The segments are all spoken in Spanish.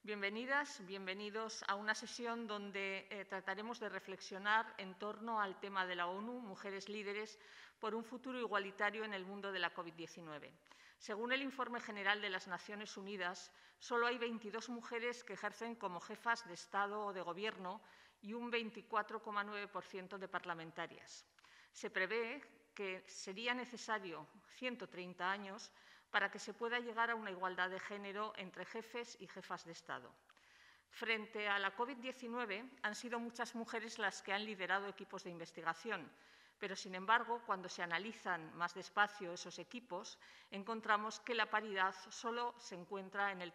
Bienvenidas, bienvenidos a una sesión donde trataremos de reflexionar en torno al tema de la ONU, Mujeres Líderes, por un futuro igualitario en el mundo de la COVID-19. Según el Informe General de las Naciones Unidas, solo hay 22 mujeres que ejercen como jefas de Estado o de Gobierno y un 24,9% de parlamentarias. Se prevé que sería necesario 130 años para que se pueda llegar a una igualdad de género entre jefes y jefas de Estado. Frente a la COVID-19, han sido muchas mujeres las que han liderado equipos de investigación, pero, sin embargo, cuando se analizan más despacio esos equipos, encontramos que la paridad solo se encuentra en el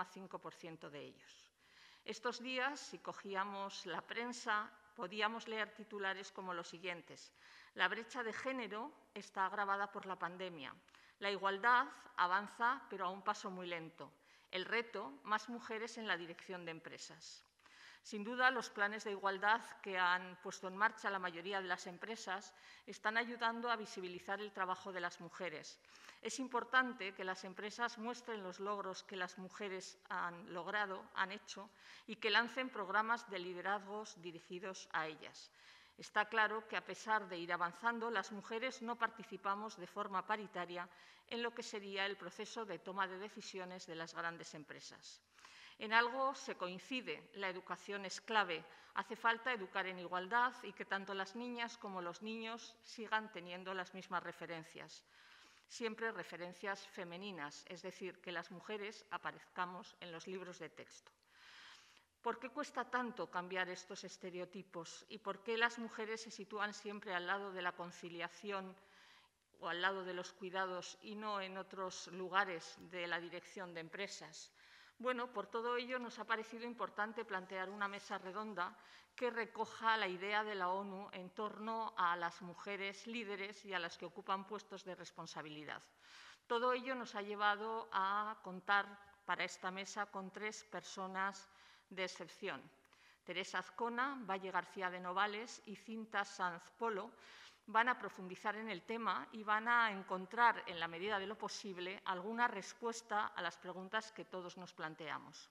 3,5% de ellos. Estos días, si cogíamos la prensa, podíamos leer titulares como los siguientes: la brecha de género está agravada por la pandemia. La igualdad avanza, pero a un paso muy lento. El reto, más mujeres en la dirección de empresas. Sin duda, los planes de igualdad que han puesto en marcha la mayoría de las empresas están ayudando a visibilizar el trabajo de las mujeres. Es importante que las empresas muestren los logros que las mujeres han logrado, han hecho, y que lancen programas de liderazgos dirigidos a ellas. Está claro que, a pesar de ir avanzando, las mujeres no participamos de forma paritaria en lo que sería el proceso de toma de decisiones de las grandes empresas. En algo se coincide: la educación es clave. Hace falta educar en igualdad y que tanto las niñas como los niños sigan teniendo las mismas referencias. Siempre referencias femeninas, es decir, que las mujeres aparezcamos en los libros de texto. ¿Por qué cuesta tanto cambiar estos estereotipos? ¿Y por qué las mujeres se sitúan siempre al lado de la conciliación o al lado de los cuidados y no en otros lugares de la dirección de empresas? Bueno, por todo ello nos ha parecido importante plantear una mesa redonda que recoja la idea de la ONU en torno a las mujeres líderes y a las que ocupan puestos de responsabilidad. Todo ello nos ha llevado a contar para esta mesa con 3 personas de excepción: Teresa Azcona, Valle García de Novales y Cinta Sanz Polo. Van a profundizar en el tema y van a encontrar, en la medida de lo posible, alguna respuesta a las preguntas que todos nos planteamos.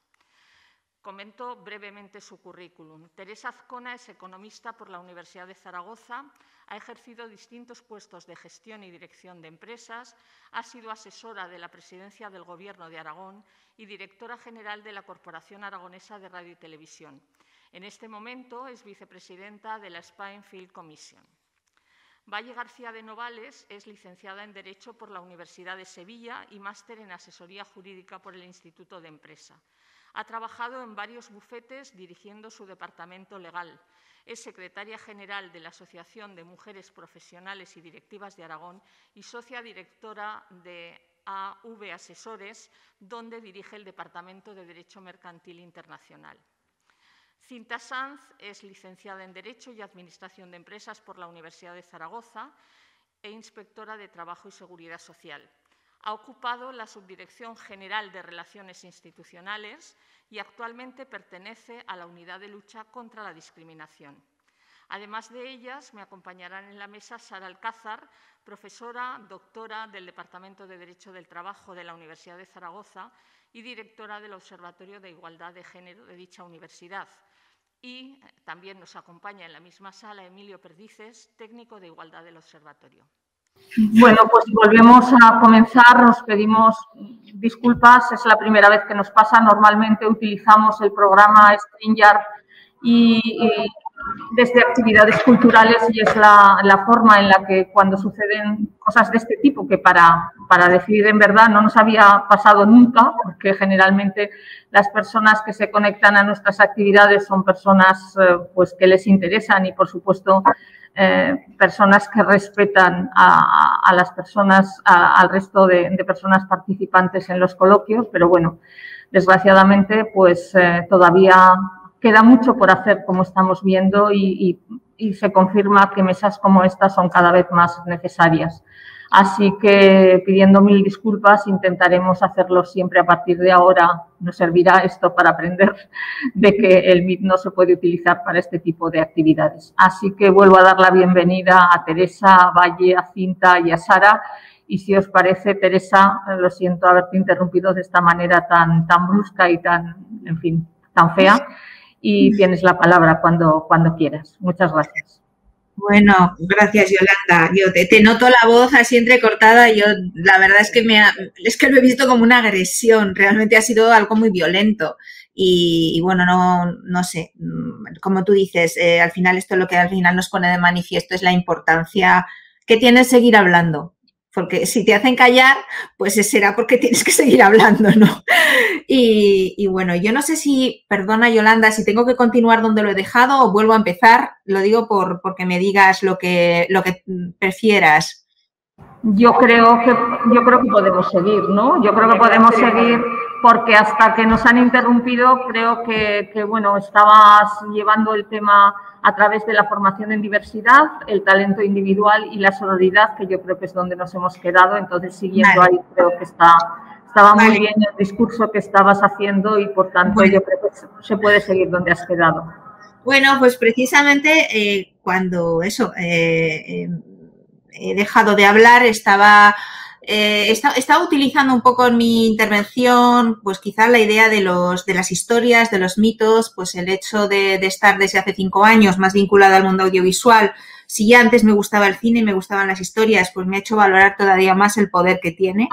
Comento brevemente su currículum. Teresa Azcona es economista por la Universidad de Zaragoza, ha ejercido distintos puestos de gestión y dirección de empresas, ha sido asesora de la Presidencia del Gobierno de Aragón y directora general de la Corporación Aragonesa de Radio y Televisión. En este momento es vicepresidenta de la Spain Film Commission. Valle García de Novales es licenciada en Derecho por la Universidad de Sevilla y máster en Asesoría Jurídica por el Instituto de Empresa. Ha trabajado en varios bufetes dirigiendo su departamento legal. Es secretaria general de la Asociación de Mujeres Profesionales y Directivas de Aragón y socia directora de AV Asesores, donde dirige el Departamento de Derecho Mercantil Internacional. Cinta Sanz es licenciada en Derecho y Administración de Empresas por la Universidad de Zaragoza e inspectora de Trabajo y Seguridad Social. Ha ocupado la Subdirección General de Relaciones Institucionales y actualmente pertenece a la Unidad de Lucha contra la Discriminación. Además de ellas, me acompañarán en la mesa Sara Alcázar, profesora, doctora del Departamento de Derecho del Trabajo de la Universidad de Zaragoza y directora del Observatorio de Igualdad de Género de dicha universidad. Y también nos acompaña en la misma sala Emilio Perdices, técnico de Igualdad del Observatorio. Bueno, pues volvemos a comenzar. Nos pedimos disculpas, es la primera vez que nos pasa. Normalmente utilizamos el programa StreamYard y desde actividades culturales, y es la forma en la que, cuando suceden cosas de este tipo, que para decir en verdad no nos había pasado nunca, porque generalmente las personas que se conectan a nuestras actividades son personas pues que les interesan y, por supuesto, personas que respetan a las personas, al resto de personas participantes en los coloquios, pero bueno, desgraciadamente pues todavía queda mucho por hacer, como estamos viendo, y se confirma que mesas como esta son cada vez más necesarias. Así que, pidiendo 1000 disculpas, intentaremos hacerlo siempre a partir de ahora. Nos servirá esto para aprender de que el Meet no se puede utilizar para este tipo de actividades. Así que vuelvo a dar la bienvenida a Teresa, a Valle, a Cinta y a Sara. Y si os parece, Teresa, lo siento haberte interrumpido de esta manera tan brusca y en fin, tan fea. Y tienes la palabra cuando quieras. Muchas gracias. Bueno, gracias, Yolanda. Yo te noto la voz así entrecortada. Yo la verdad es que lo he visto como una agresión. Realmente ha sido algo muy violento. Y bueno, no sé, como tú dices, al final esto lo que al final nos pone de manifiesto es la importancia que tiene seguir hablando. Porque si te hacen callar, pues será porque tienes que seguir hablando, ¿no? Y bueno, yo no sé si, perdona Yolanda, si tengo que continuar donde lo he dejado o vuelvo a empezar. Lo digo porque me digas lo que prefieras. Yo creo que podemos seguir, ¿no? Yo creo que podemos seguir porque hasta que nos han interrumpido creo que bueno, estabas llevando el tema a través de la formación en diversidad, el talento individual y la sororidad, que yo creo que es donde nos hemos quedado. Entonces, siguiendo ahí, creo que estaba muy bien el discurso que estabas haciendo y, por tanto, yo creo que se puede seguir donde has quedado. Bueno, pues precisamente cuando he dejado de hablar, estaba utilizando un poco en mi intervención, pues quizás la idea de las historias, de los mitos, pues el hecho de estar desde hace 5 años más vinculada al mundo audiovisual. Si ya antes me gustaba el cine y me gustaban las historias, pues me ha hecho valorar todavía más el poder que tiene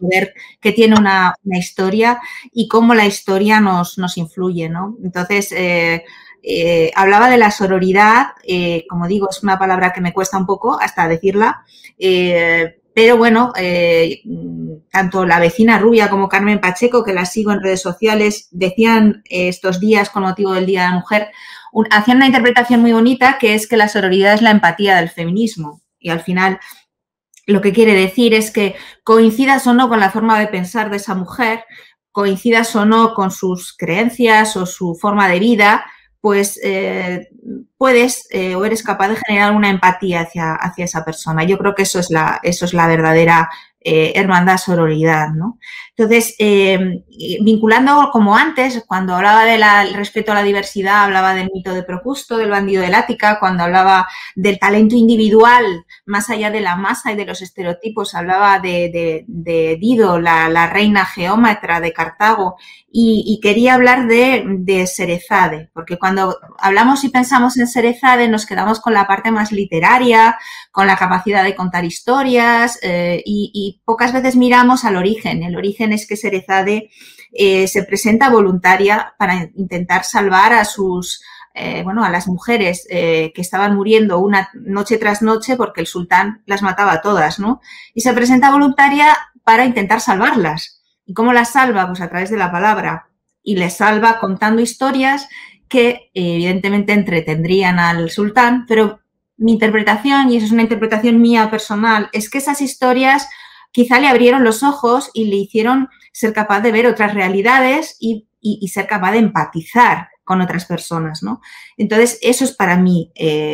una historia y cómo la historia nos influye, ¿no? Entonces, hablaba de la sororidad, como digo, es una palabra que me cuesta un poco hasta decirla, pero bueno, tanto la vecina rubia como Carmen Pacheco, que la sigo en redes sociales, decían estos días con motivo del Día de la Mujer, hacían una interpretación muy bonita, que es que la sororidad es la empatía del feminismo. Y al final lo que quiere decir es que coincidas o no con la forma de pensar de esa mujer, coincidas o no con sus creencias o su forma de vida, pues puedes o eres capaz de generar una empatía hacia esa persona. Yo creo que eso es la verdadera hermandad, sororidad, ¿no? Entonces, vinculando como antes, cuando hablaba del respeto a la diversidad, hablaba del mito de Procusto, del bandido del Ática, cuando hablaba del talento individual, más allá de la masa y de los estereotipos, hablaba de Dido, la reina geómetra de Cartago, y quería hablar de Cerezade, porque cuando hablamos y pensamos en Cerezade nos quedamos con la parte más literaria, con la capacidad de contar historias y pocas veces miramos al origen. El origen es que Cerezade se presenta voluntaria para intentar salvar a a las mujeres que estaban muriendo una noche tras noche porque el sultán las mataba a todas, ¿no? Y se presenta voluntaria para intentar salvarlas. ¿Y cómo las salva? Pues a través de la palabra. Y les salva contando historias que evidentemente entretendrían al sultán, pero mi interpretación, y eso es una interpretación mía personal, es que esas historias quizá le abrieron los ojos y le hicieron ser capaz de ver otras realidades y ser capaz de empatizar con otras personas, ¿no? Entonces, eso es para mí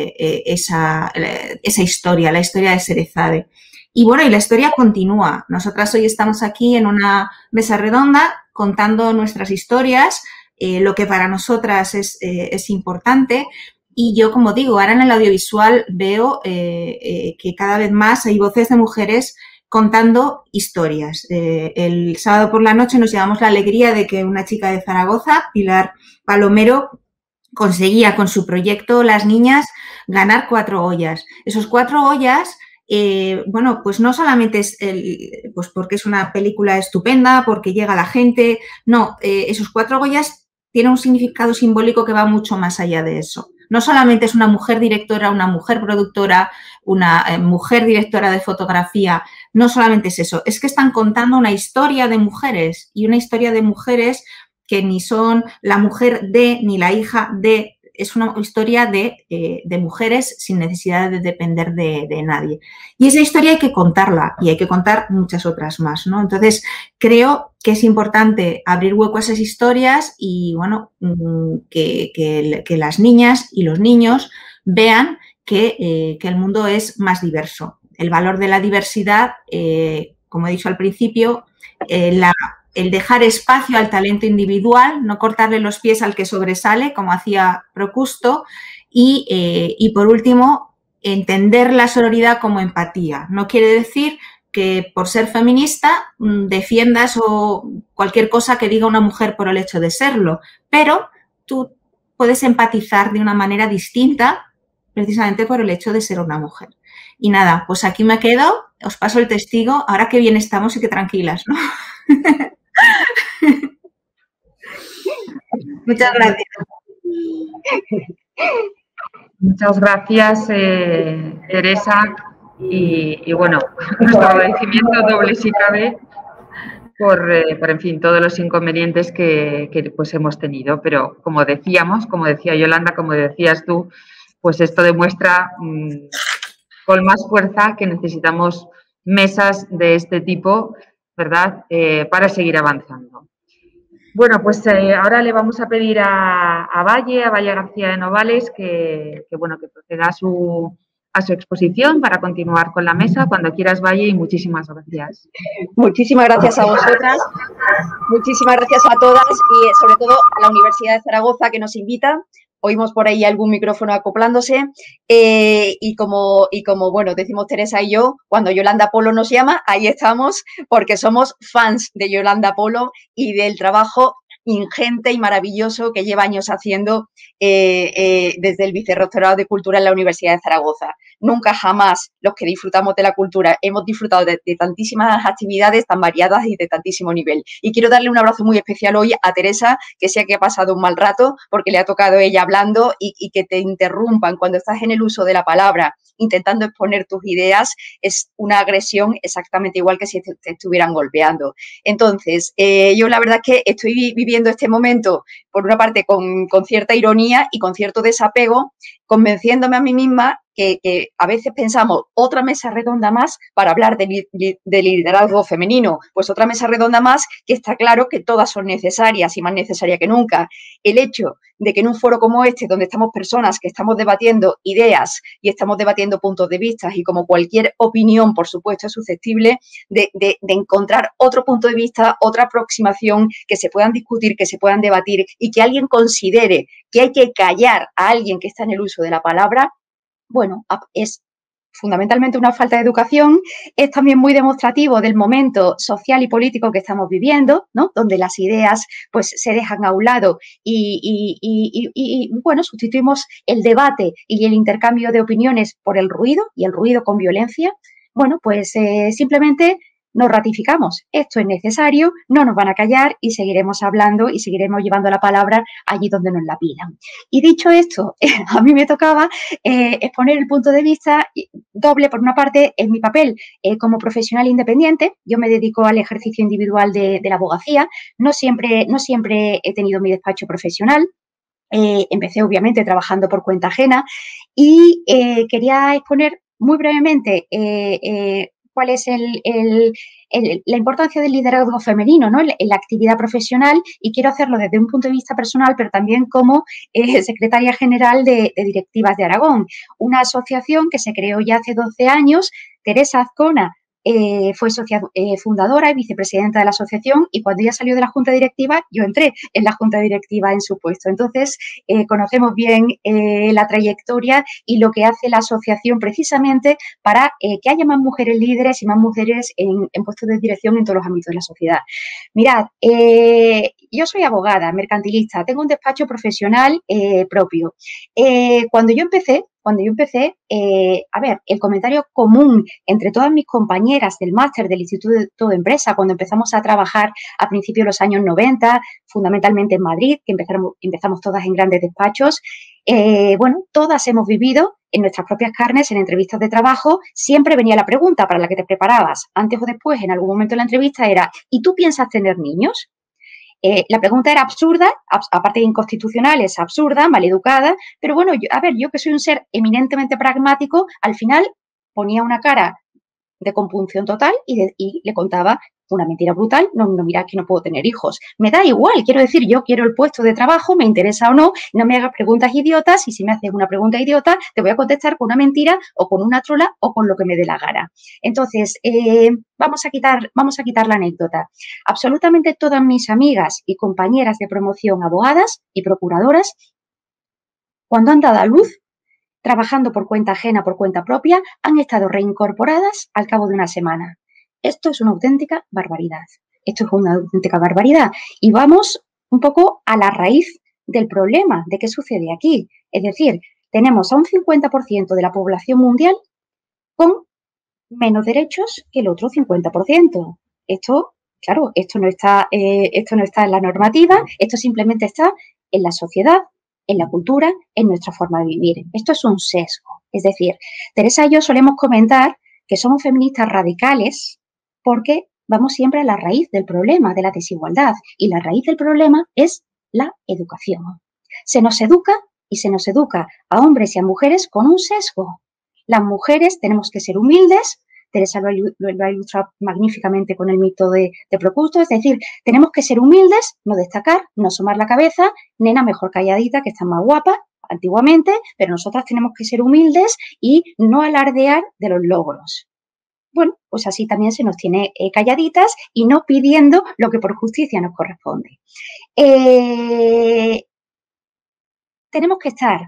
esa historia, la historia de Cerezade. Y bueno, y la historia continúa. Nosotras hoy estamos aquí en una mesa redonda contando nuestras historias, lo que para nosotras es importante. Y yo, como digo, ahora en el audiovisual veo que cada vez más hay voces de mujeres contando historias. El sábado por la noche nos llevamos la alegría de que una chica de Zaragoza, Pilar Palomero, conseguía con su proyecto Las Niñas ganar 4 Goyas. Esos 4 Goyas, bueno, pues no solamente es pues porque es una película estupenda, porque llega a la gente, no, esos 4 Goyas tienen un significado simbólico que va mucho más allá de eso. No solamente es una mujer directora, una mujer productora, una mujer directora de fotografía, no solamente es eso, es que están contando una historia de mujeres y una historia de mujeres que ni son la mujer de ni la hija de, es una historia de mujeres sin necesidad de depender de nadie. Y esa historia hay que contarla y hay que contar muchas otras más, ¿no? Entonces, creo que es importante abrir hueco a esas historias y, bueno, que las niñas y los niños vean que el mundo es más diverso. El valor de la diversidad, como he dicho al principio, el dejar espacio al talento individual, no cortarle los pies al que sobresale, como hacía Procusto, y por último, entender la sororidad como empatía. No quiere decir que por ser feminista defiendas o cualquier cosa que diga una mujer por el hecho de serlo, pero tú puedes empatizar de una manera distinta precisamente por el hecho de ser una mujer. Y nada, pues aquí me quedo, os paso el testigo, ahora que bien estamos y que tranquilas, ¿no? Muchas gracias. Muchas gracias, Teresa. Y bueno, nuestro agradecimiento doble si cabe por en fin, todos los inconvenientes que pues hemos tenido. Pero como decíamos, como decía Yolanda, como decías tú, pues esto demuestra con más fuerza que necesitamos mesas de este tipo, ¿verdad?, para seguir avanzando. Bueno, pues ahora le vamos a pedir a Valle García de Novales, que proceda a su exposición para continuar con la mesa. Cuando quieras, Valle, y muchísimas gracias. Muchísimas gracias a vosotras, muchísimas gracias a todas y sobre todo a la Universidad de Zaragoza que nos invita. Oímos por ahí algún micrófono acoplándose y como bueno, decimos Teresa y yo, cuando Yolanda Polo nos llama, ahí estamos porque somos fans de Yolanda Polo y del trabajo ingente y maravilloso que lleva años haciendo desde el Vicerrectorado de Cultura en la Universidad de Zaragoza. Nunca jamás los que disfrutamos de la cultura hemos disfrutado de tantísimas actividades tan variadas y de tantísimo nivel. Y quiero darle un abrazo muy especial hoy a Teresa, que sé que ha pasado un mal rato porque le ha tocado ella hablando y que te interrumpan cuando estás en el uso de la palabra intentando exponer tus ideas es una agresión exactamente igual que si te estuvieran golpeando. Entonces, yo la verdad es que estoy viviendo este momento, por una parte, con cierta ironía y con cierto desapego, convenciéndome a mí misma que a veces pensamos otra mesa redonda más para hablar de liderazgo femenino, pues otra mesa redonda más que está claro que todas son necesarias y más necesarias que nunca. El hecho de que en un foro como este, donde estamos personas que estamos debatiendo ideas y estamos debatiendo puntos de vista y como cualquier opinión, por supuesto, es susceptible de encontrar otro punto de vista, otra aproximación, que se puedan discutir, que se puedan debatir y que alguien considere que hay que callar a alguien que está en el uso de la palabra, bueno, es fundamentalmente una falta de educación, es también muy demostrativo del momento social y político que estamos viviendo, ¿no?, donde las ideas pues se dejan a un lado y bueno, sustituimos el debate y el intercambio de opiniones por el ruido y el ruido con violencia. Bueno, pues simplemente nos ratificamos, esto es necesario, no nos van a callar y seguiremos hablando y seguiremos llevando la palabra allí donde nos la pidan. Y dicho esto, a mí me tocaba exponer el punto de vista doble. Por una parte, en mi papel como profesional independiente, yo me dedico al ejercicio individual de la abogacía, no siempre he tenido mi despacho profesional. Empecé obviamente trabajando por cuenta ajena y quería exponer muy brevemente cuál es la importancia del liderazgo femenino, ¿no?, en la actividad profesional, y quiero hacerlo desde un punto de vista personal, pero también como secretaria general de Directivas de Aragón, una asociación que se creó ya hace 12 años. Teresa Azcona fue socia fundadora y vicepresidenta de la asociación, y cuando ella salió de la junta directiva, yo entré en la junta directiva en su puesto. Entonces, conocemos bien la trayectoria y lo que hace la asociación precisamente para que haya más mujeres líderes y más mujeres en puestos de dirección en todos los ámbitos de la sociedad. Mirad, yo soy abogada, mercantilista, tengo un despacho profesional propio. Cuando yo empecé, a ver, el comentario común entre todas mis compañeras del máster del Instituto de Empresa, cuando empezamos a trabajar a principios de los años 90, fundamentalmente en Madrid, que empezamos todas en grandes despachos, bueno, todas hemos vivido en nuestras propias carnes, en entrevistas de trabajo, siempre venía la pregunta para la que te preparabas, antes o después, en algún momento de la entrevista, era: ¿y tú piensas tener niños? La pregunta era absurda, aparte de inconstitucional, es absurda, maleducada, pero bueno, yo que soy un ser eminentemente pragmático, al final ponía una cara de compunción total y le contaba una mentira brutal: no, mira, que no puedo tener hijos. Me da igual, quiero decir, yo quiero el puesto de trabajo, me interesa o no, no me hagas preguntas idiotas, y si me haces una pregunta idiota, te voy a contestar con una mentira o con una trola o con lo que me dé la gana. Entonces, vamos a quitar la anécdota. Absolutamente todas mis amigas y compañeras de promoción, abogadas y procuradoras, cuando han dado a luz, trabajando por cuenta ajena, por cuenta propia, han estado reincorporadas al cabo de una semana. esto es una auténtica barbaridad. Esto es una auténtica barbaridad. Y vamos un poco a la raíz del problema, de qué sucede aquí. Es decir, tenemos a un 50% de la población mundial con menos derechos que el otro 50%. Esto, claro, esto no está en la normativa, esto simplemente está en la sociedad, en la cultura, en nuestra forma de vivir. Esto es un sesgo. Es decir, Teresa y yo solemos comentar que somos feministas radicales porque vamos siempre a la raíz del problema de la desigualdad, y la raíz del problema es la educación. Se nos educa y se nos educa a hombres y a mujeres con un sesgo. Las mujeres tenemos que ser humildes. Teresa lo ha ilustrado magníficamente con el mito de Procusto, es decir, tenemos que ser humildes, no destacar, no asomar la cabeza, nena mejor calladita que está más guapa antiguamente, pero nosotras tenemos que ser humildes y no alardear de los logros. Bueno, pues así también se nos tiene calladitas y no pidiendo lo que por justicia nos corresponde. Tenemos que estar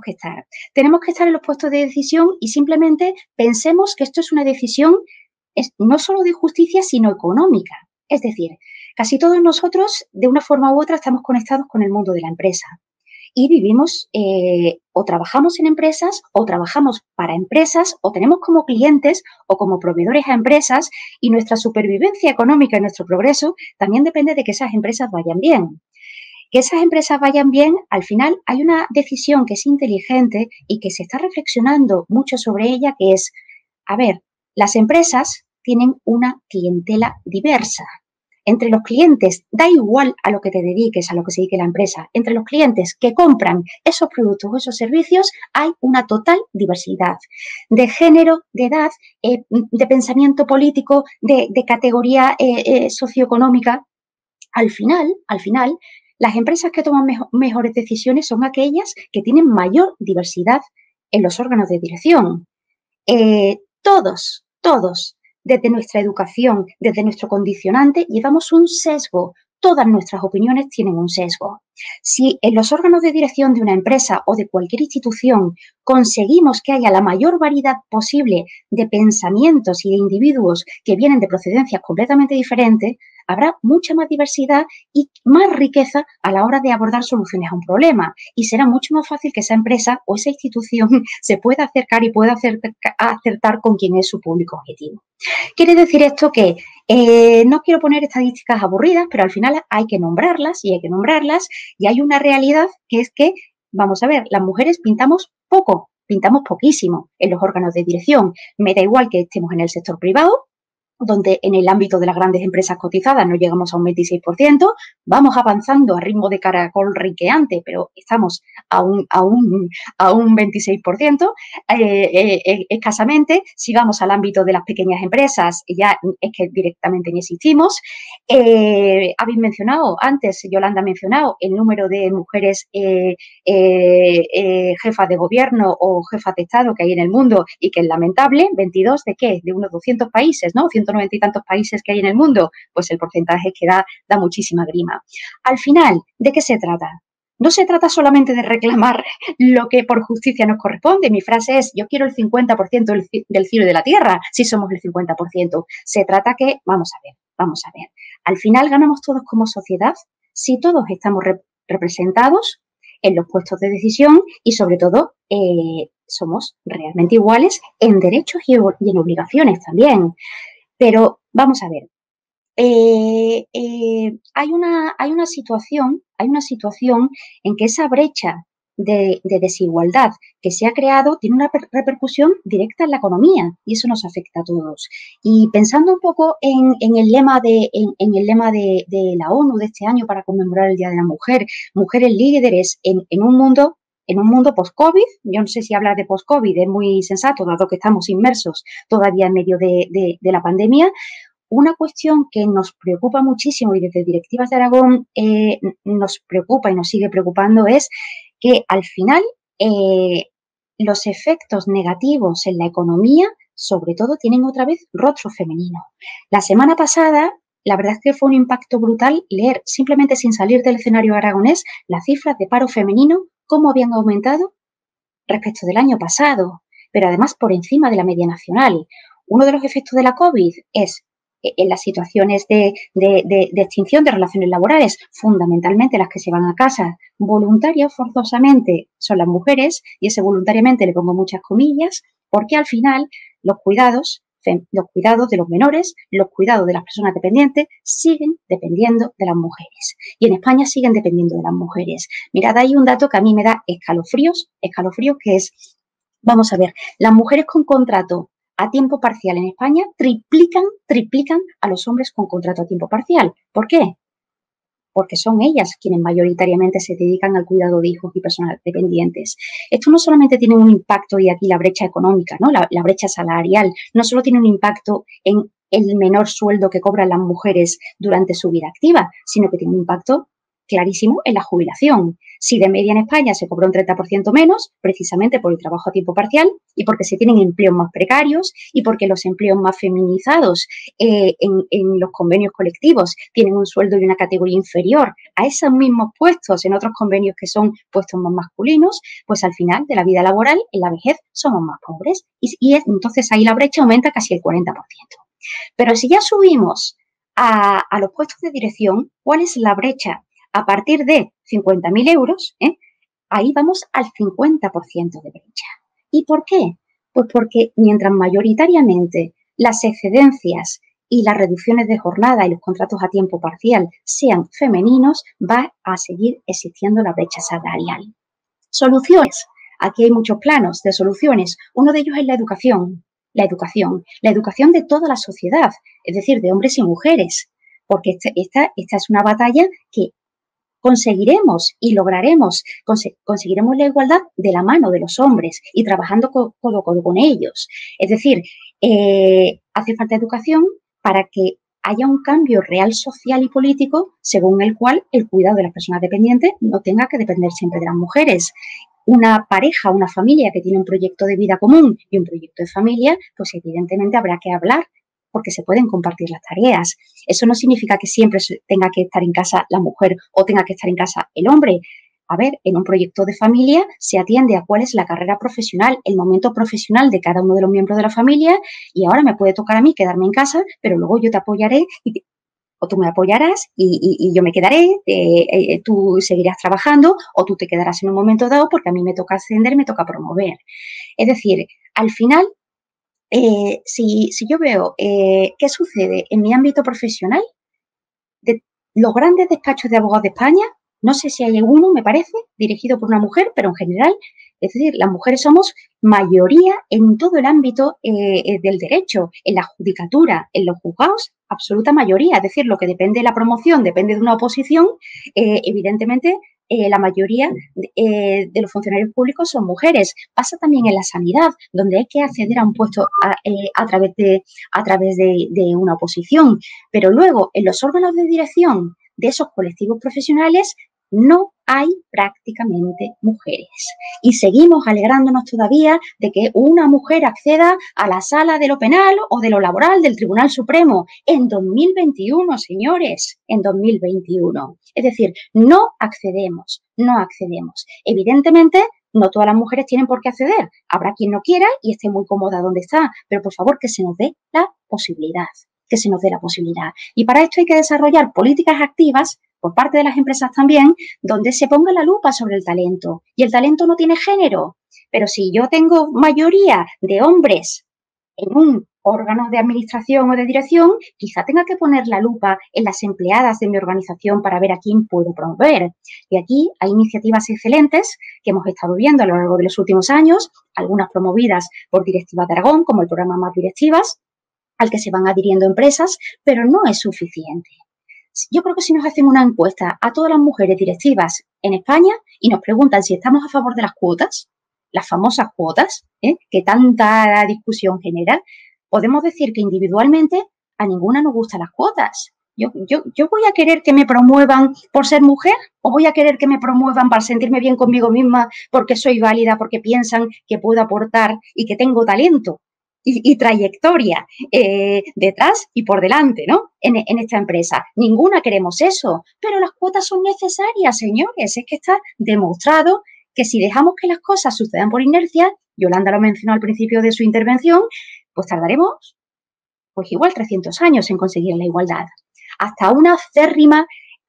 en los puestos de decisión y simplemente pensemos que esto es una decisión no solo de justicia, sino económica. Es decir, casi todos nosotros, de una forma u otra, estamos conectados con el mundo de la empresa y vivimos o trabajamos en empresas o trabajamos para empresas o tenemos como clientes o como proveedores a empresas, y nuestra supervivencia económica y nuestro progreso también depende de que esas empresas vayan bien. Que esas empresas vayan bien, al final hay una decisión que es inteligente y que se está reflexionando mucho sobre ella, que es, a ver, las empresas tienen una clientela diversa. Entre los clientes, da igual a lo que te dediques, a lo que se dedique la empresa, entre los clientes que compran esos productos o esos servicios hay una total diversidad de género, de edad, de pensamiento político, de categoría socioeconómica. Al final, las empresas que toman mejores decisiones son aquellas que tienen mayor diversidad en los órganos de dirección. Todos, desde nuestra educación, desde nuestro condicionante, llevamos un sesgo. Todas nuestras opiniones tienen un sesgo. Si en los órganos de dirección de una empresa o de cualquier institución conseguimos que haya la mayor variedad posible de pensamientos y de individuos que vienen de procedencias completamente diferentes, habrá mucha más diversidad y más riqueza a la hora de abordar soluciones a un problema, y será mucho más fácil que esa empresa o esa institución se pueda acercar y pueda acertar con quien es su público objetivo. Quiere decir esto que no quiero poner estadísticas aburridas, pero al final hay que nombrarlas y hay una realidad que es que, vamos a ver, las mujeres pintamos poco, pintamos poquísimo en los órganos de dirección. Me da igual que estemos en el sector privado, donde en el ámbito de las grandes empresas cotizadas no llegamos a un 26%, vamos avanzando a ritmo de caracol riqueante, pero estamos a un 26%, escasamente. Si vamos al ámbito de las pequeñas empresas, ya es que directamente ni existimos. Habéis mencionado antes, Yolanda ha mencionado el número de mujeres jefas de gobierno o jefas de Estado que hay en el mundo y que es lamentable. 22 ¿de qué? De unos 200 países, ¿no? 190 y tantos países que hay en el mundo, pues el porcentaje que da muchísima grima. Al final, ¿de qué se trata? No se trata solamente de reclamar lo que por justicia nos corresponde. Mi frase es, yo quiero el 50% del cielo y de la tierra, si somos el 50%. Se trata que, vamos a ver, al final ganamos todos como sociedad si todos estamos representados en los puestos de decisión y, sobre todo, somos realmente iguales en derechos y en obligaciones también. Pero vamos a ver, hay una situación en que esa brecha de desigualdad que se ha creado tiene una repercusión directa en la economía, y eso nos afecta a todos. Y pensando un poco en el lema de la ONU de este año para conmemorar el Día de la Mujer, mujeres líderes en un mundo post-COVID. Yo no sé si hablar de post-COVID es muy sensato, dado que estamos inmersos todavía en medio de la pandemia. Una cuestión que nos preocupa muchísimo y desde Directivas de Aragón nos preocupa y nos sigue preocupando es que al final los efectos negativos en la economía, sobre todo, tienen otra vez rostro femenino. La semana pasada, la verdad es que fue un impacto brutal leer, simplemente sin salir del escenario aragonés, las cifras de paro femenino, cómo habían aumentado respecto del año pasado, pero además por encima de la media nacional. Uno de los efectos de la COVID es en las situaciones de extinción de relaciones laborales, fundamentalmente las que se van a casa voluntarias forzosamente son las mujeres, y ese voluntariamente le pongo muchas comillas, porque al final los cuidados de los menores, los cuidados de las personas dependientes siguen dependiendo de las mujeres. Y en España siguen dependiendo de las mujeres. Mirad, hay un dato que a mí me da escalofríos, que es, vamos a ver, las mujeres con contrato a tiempo parcial en España triplican a los hombres con contrato a tiempo parcial. ¿Por qué? Porque son ellas quienes mayoritariamente se dedican al cuidado de hijos y personas dependientes. Esto no solamente tiene un impacto, y aquí la brecha económica, ¿no? La brecha salarial, no solo tiene un impacto en el menor sueldo que cobran las mujeres durante su vida activa, sino que tiene un impacto clarísimo en la jubilación. Si de media en España se cobra un 30% menos, precisamente por el trabajo a tiempo parcial y porque se tienen empleos más precarios y porque los empleos más feminizados en los convenios colectivos tienen un sueldo y una categoría inferior a esos mismos puestos en otros convenios que son puestos más masculinos, pues al final de la vida laboral, en la vejez, somos más pobres. Y entonces ahí la brecha aumenta casi el 40%. Pero si ya subimos a los puestos de dirección, ¿cuál es la brecha? A partir de 50.000 euros, ahí vamos al 50% de brecha. ¿Y por qué? Pues porque mientras mayoritariamente las excedencias y las reducciones de jornada y los contratos a tiempo parcial sean femeninos, va a seguir existiendo la brecha salarial. Soluciones. Aquí hay muchos planos de soluciones. Uno de ellos es la educación. La educación de toda la sociedad, es decir, de hombres y mujeres, porque esta es una batalla que conseguiremos y lograremos, conseguiremos la igualdad de la mano de los hombres y trabajando codo a codo con ellos. Es decir, hace falta educación para que haya un cambio real social y político según el cual el cuidado de las personas dependientes no tenga que depender siempre de las mujeres. Una pareja, una familia que tiene un proyecto de vida común y un proyecto de familia, pues evidentemente habrá que hablar porque se pueden compartir las tareas. Eso no significa que siempre tenga que estar en casa la mujer o tenga que estar en casa el hombre. A ver, en un proyecto de familia se atiende a cuál es la carrera profesional, el momento profesional de cada uno de los miembros de la familia, y ahora me puede tocar a mí quedarme en casa, pero luego yo te apoyaré o tú me apoyarás y yo me quedaré, tú seguirás trabajando o tú te quedarás en un momento dado porque a mí me toca ascender, me toca promover. Es decir, al final, si yo veo qué sucede en mi ámbito profesional, de los grandes despachos de abogados de España, no sé si hay alguno, me parece, dirigido por una mujer, pero en general, es decir, las mujeres somos mayoría en todo el ámbito del derecho, en la judicatura, en los juzgados, absoluta mayoría. Es decir, lo que depende de la promoción depende de una oposición, evidentemente. La mayoría de los funcionarios públicos son mujeres. Pasa también en la sanidad, donde hay que acceder a un puesto a través de una oposición. Pero luego, en los órganos de dirección de esos colectivos profesionales, no hay prácticamente mujeres. Y seguimos alegrándonos todavía de que una mujer acceda a la sala de lo penal o de lo laboral del Tribunal Supremo en 2021, señores, en 2021. Es decir, no accedemos. Evidentemente, no todas las mujeres tienen por qué acceder. Habrá quien no quiera y esté muy cómoda donde está, pero por favor que se nos dé la posibilidad. Y para esto hay que desarrollar políticas activas por parte de las empresas también, donde se ponga la lupa sobre el talento. Y el talento no tiene género. Pero si yo tengo mayoría de hombres en un órgano de administración o de dirección, quizá tenga que poner la lupa en las empleadas de mi organización para ver a quién puedo promover. Y aquí hay iniciativas excelentes que hemos estado viendo a lo largo de los últimos años, algunas promovidas por Directivas de Aragón, como el programa Más Directivas, al que se van adhiriendo empresas, pero no es suficiente. Yo creo que si nos hacemos una encuesta a todas las mujeres directivas en España y nos preguntan si estamos a favor de las cuotas, las famosas cuotas, que tanta discusión generan, podemos decir que individualmente a ninguna nos gustan las cuotas. ¿Yo voy a querer que me promuevan por ser mujer o voy a querer que me promuevan para sentirme bien conmigo misma porque soy válida, porque piensan que puedo aportar y que tengo talento y trayectoria detrás y por delante, ¿no? En esta empresa. Ninguna queremos eso, pero las cuotas son necesarias, señores. Es que está demostrado que si dejamos que las cosas sucedan por inercia, Yolanda lo mencionó al principio de su intervención, pues tardaremos pues igual 300 años en conseguir la igualdad. Hasta una acérrima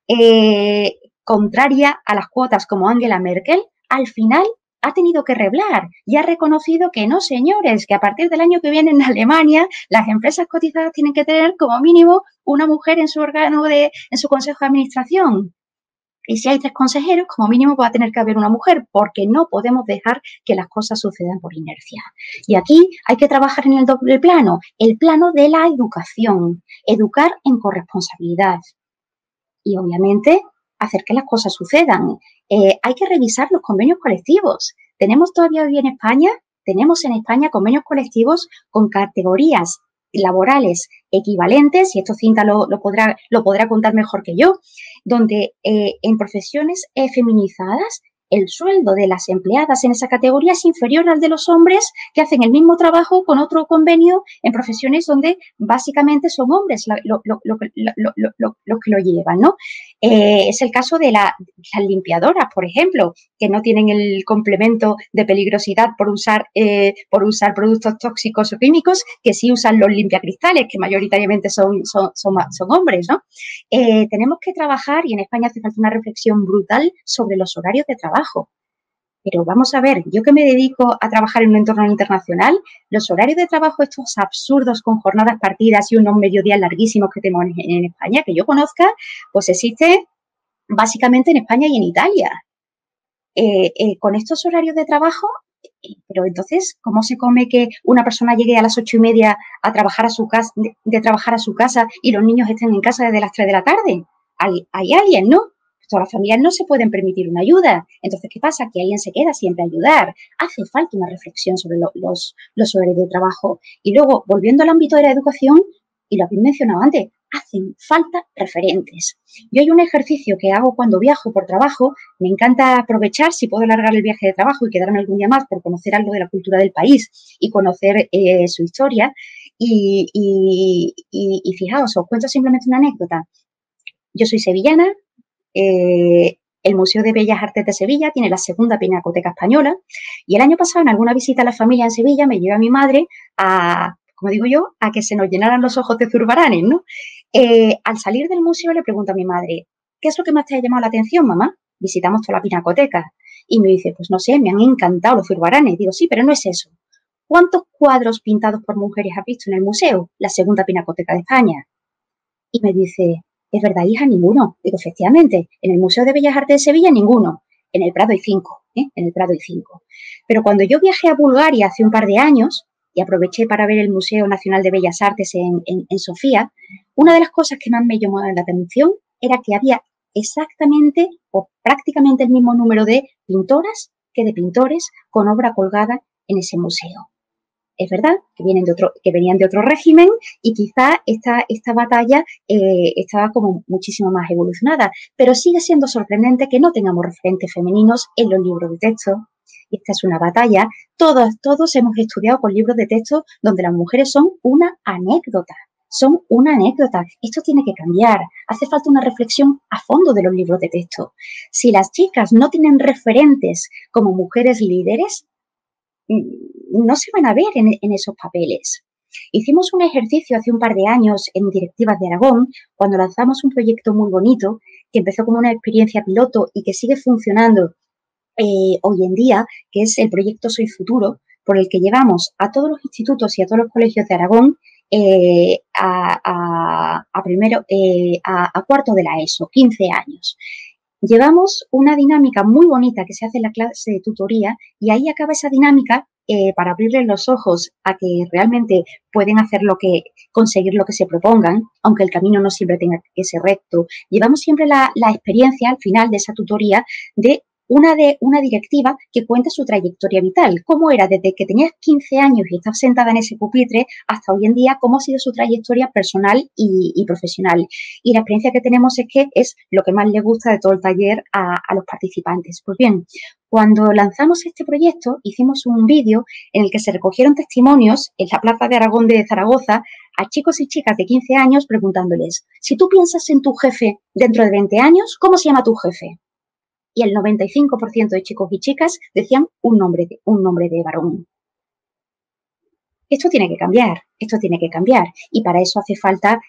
contraria a las cuotas como Angela Merkel, al final ha tenido que reblar y ha reconocido que no, señores, que a partir del año que viene en Alemania las empresas cotizadas tienen que tener como mínimo una mujer en su órgano en su consejo de administración. Y si hay 3 consejeros, como mínimo va a tener que haber una mujer, porque no podemos dejar que las cosas sucedan por inercia. Y aquí hay que trabajar en el doble plano, el plano de la educación, educar en corresponsabilidad. Y obviamente hacer que las cosas sucedan. Hay que revisar los convenios colectivos. Tenemos todavía hoy en España convenios colectivos con categorías laborales equivalentes, y esto Cinta lo podrá contar mejor que yo, donde en profesiones feminizadas el sueldo de las empleadas en esa categoría es inferior al de los hombres que hacen el mismo trabajo con otro convenio en profesiones donde básicamente son hombres los que lo llevan, ¿no? Es el caso de las limpiadoras, por ejemplo, que no tienen el complemento de peligrosidad por usar productos tóxicos o químicos, que sí usan los limpiacristales, que mayoritariamente son hombres, ¿no? Tenemos que trabajar, y en España hace falta una reflexión brutal sobre los horarios de trabajo. Pero vamos a ver, yo que me dedico a trabajar en un entorno internacional, los horarios de trabajo estos absurdos con jornadas partidas y unos mediodías larguísimos que tenemos en España, que yo conozca, pues existe básicamente en España y en Italia. Con estos horarios de trabajo, pero entonces, ¿cómo se come que una persona llegue a las 8:30 a trabajar a su casa, de trabajar a su casa, y los niños estén en casa desde las 3 de la tarde? Hay alguien, ¿no? Todas las familias no se pueden permitir una ayuda. Entonces, ¿qué pasa? Que alguien se queda siempre a ayudar. Hace falta una reflexión sobre los horarios de trabajo. Y luego, volviendo al ámbito de la educación, y lo habéis mencionado antes, hacen falta referentes. Yo hay un ejercicio que hago cuando viajo por trabajo. Me encanta aprovechar, si puedo alargar el viaje de trabajo y quedarme algún día más por conocer algo de la cultura del país y conocer su historia. Y fijaos, os cuento simplemente una anécdota. Yo soy sevillana. El Museo de Bellas Artes de Sevilla tiene la segunda pinacoteca española, y el año pasado, en alguna visita a la familia en Sevilla, me llevé a mi madre a, como digo yo, a que se nos llenaran los ojos de Zurbaranes, ¿no? Al salir del museo le pregunto a mi madre, ¿qué es lo que más te ha llamado la atención, mamá? Visitamos toda la pinacoteca. Y me dice, pues no sé, me han encantado los Zurbaranes. Digo, sí, pero no es eso. ¿Cuántos cuadros pintados por mujeres has visto en el museo? La segunda pinacoteca de España. Y me dice, ¿es verdad, hija? Ninguno. Digo, efectivamente, en el Museo de Bellas Artes de Sevilla, ninguno. En el Prado hay 5, en el Prado hay 5. Pero cuando yo viajé a Bulgaria hace un par de años y aproveché para ver el Museo Nacional de Bellas Artes en Sofía, una de las cosas que más me llamó la atención era que había exactamente o prácticamente el mismo número de pintoras que de pintores con obra colgada en ese museo. Es verdad que venían de otro régimen, y quizá esta batalla estaba como muchísimo más evolucionada, pero sigue siendo sorprendente que no tengamos referentes femeninos en los libros de texto. Esta es una batalla. Todos hemos estudiado con libros de texto donde las mujeres son una anécdota. Son una anécdota. Esto tiene que cambiar. Hace falta una reflexión a fondo de los libros de texto. Si las chicas no tienen referentes como mujeres líderes, no se van a ver en esos papeles. Hicimos un ejercicio hace un par de años en Directivas de Aragón, cuando lanzamos un proyecto muy bonito que empezó como una experiencia piloto y que sigue funcionando hoy en día, que es el proyecto Soy Futuro, por el que llevamos a todos los institutos y a todos los colegios de Aragón a cuarto de la ESO, 15 años. Llevamos una dinámica muy bonita que se hace en la clase de tutoría, y ahí acaba esa dinámica para abrirles los ojos a que realmente pueden conseguir lo que se propongan, aunque el camino no siempre tenga que ser recto. Llevamos siempre la experiencia al final de esa tutoría de una directiva que cuenta su trayectoria vital, cómo era desde que tenías 15 años y estabas sentada en ese pupitre hasta hoy en día, cómo ha sido su trayectoria personal y profesional. Y la experiencia que tenemos es que es lo que más le gusta de todo el taller a los participantes. Pues bien, cuando lanzamos este proyecto, hicimos un vídeo en el que se recogieron testimonios en la Plaza de Aragón de Zaragoza a chicos y chicas de 15 años preguntándoles, si tú piensas en tu jefe dentro de 20 años, ¿cómo se llama tu jefe? Y el 95% de chicos y chicas decían un nombre de varón. esto tiene que cambiar, y para eso hace falta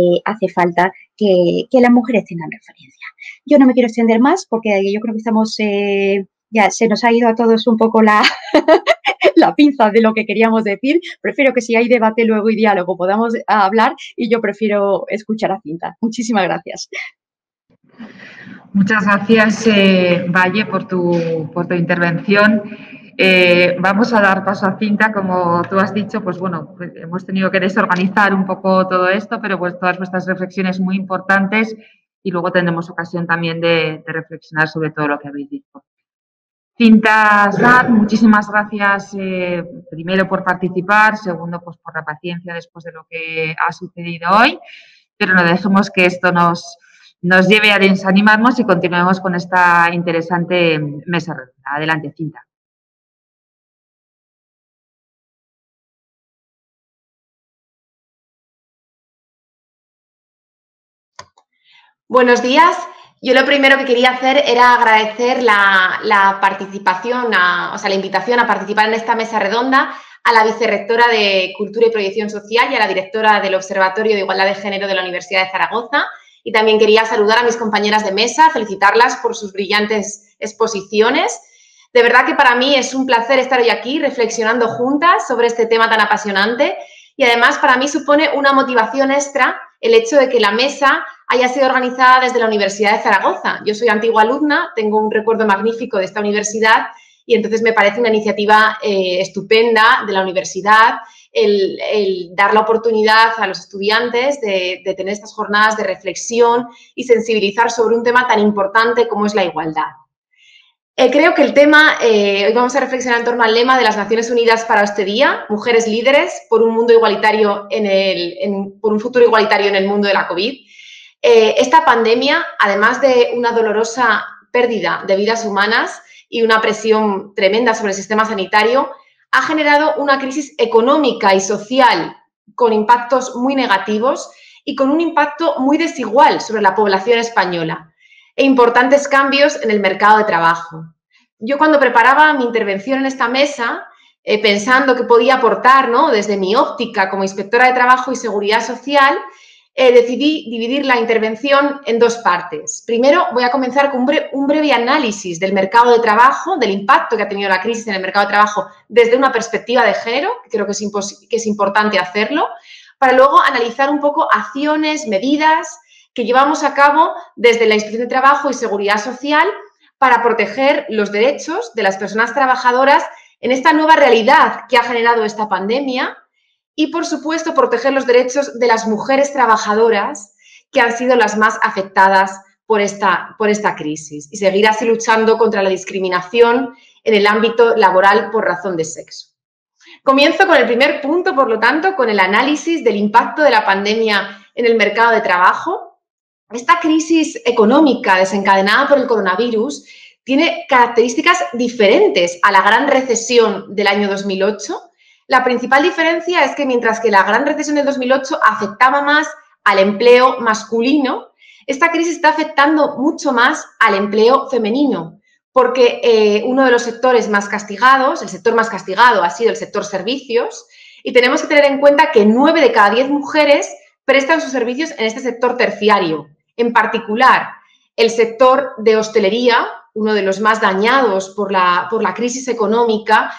que las mujeres tengan referencia. Yo no me quiero extender más porque yo creo que estamos, ya se nos ha ido a todos un poco la pinza de lo que queríamos decir. Prefiero que si hay debate luego y diálogo podamos hablar, y yo prefiero escuchar a Cinta. Muchísimas gracias. Muchas gracias, Valle, por tu intervención. Vamos a dar paso a Cinta. Como tú has dicho, pues bueno, hemos tenido que desorganizar un poco todo esto, pero pues todas vuestras reflexiones muy importantes, y luego tendremos ocasión también de reflexionar sobre todo lo que habéis dicho. Cinta Saad, muchísimas gracias, primero por participar, segundo pues por la paciencia después de lo que ha sucedido hoy, pero no dejemos que esto nos lleve a desanimarnos y continuemos con esta interesante mesa redonda. Adelante, Cinta. Buenos días. Yo lo primero que quería hacer era agradecer la participación, la invitación a participar en esta mesa redonda a la vicerrectora de Cultura y Proyección Social y a la directora del Observatorio de Igualdad de Género de la Universidad de Zaragoza. Y también quería saludar a mis compañeras de mesa, felicitarlas por sus brillantes exposiciones. De verdad que para mí es un placer estar hoy aquí reflexionando juntas sobre este tema tan apasionante, y además para mí supone una motivación extra el hecho de que la mesa haya sido organizada desde la Universidad de Zaragoza. Yo soy antigua alumna, tengo un recuerdo magnífico de esta universidad, y entonces me parece una iniciativa estupenda de la universidad el dar la oportunidad a los estudiantes de tener estas jornadas de reflexión y sensibilizar sobre un tema tan importante como es la igualdad. Creo que el tema, hoy vamos a reflexionar en torno al lema de las Naciones Unidas para este día: mujeres líderes por un mundo igualitario por un futuro igualitario en el mundo de la COVID. Esta pandemia, además de una dolorosa pérdida de vidas humanas y una presión tremenda sobre el sistema sanitario, ha generado una crisis económica y social con impactos muy negativos y con un impacto muy desigual sobre la población española, e importantes cambios en el mercado de trabajo. Yo, cuando preparaba mi intervención en esta mesa, pensando que podía aportar, ¿no?, desde mi óptica como inspectora de Trabajo y Seguridad Social, decidí dividir la intervención en dos partes. Primero, voy a comenzar con un breve análisis del mercado de trabajo, del impacto que ha tenido la crisis en el mercado de trabajo desde una perspectiva de género, que creo que es importante hacerlo, para luego analizar un poco acciones, medidas que llevamos a cabo desde la Inspección de Trabajo y Seguridad Social para proteger los derechos de las personas trabajadoras en esta nueva realidad que ha generado esta pandemia, y, por supuesto, proteger los derechos de las mujeres trabajadoras que han sido las más afectadas por esta crisis, y seguir así luchando contra la discriminación en el ámbito laboral por razón de sexo. Comienzo con el primer punto, por lo tanto, con el análisis del impacto de la pandemia en el mercado de trabajo. Esta crisis económica desencadenada por el coronavirus tiene características diferentes a la gran recesión del año 2008. La principal diferencia es que, mientras que la gran recesión del 2008 afectaba más al empleo masculino, esta crisis está afectando mucho más al empleo femenino, porque uno de los sectores más castigados, el sector más castigado, ha sido el sector servicios, y tenemos que tener en cuenta que 9 de cada 10 mujeres prestan sus servicios en este sector terciario. En particular, el sector de hostelería, uno de los más dañados por la crisis económica.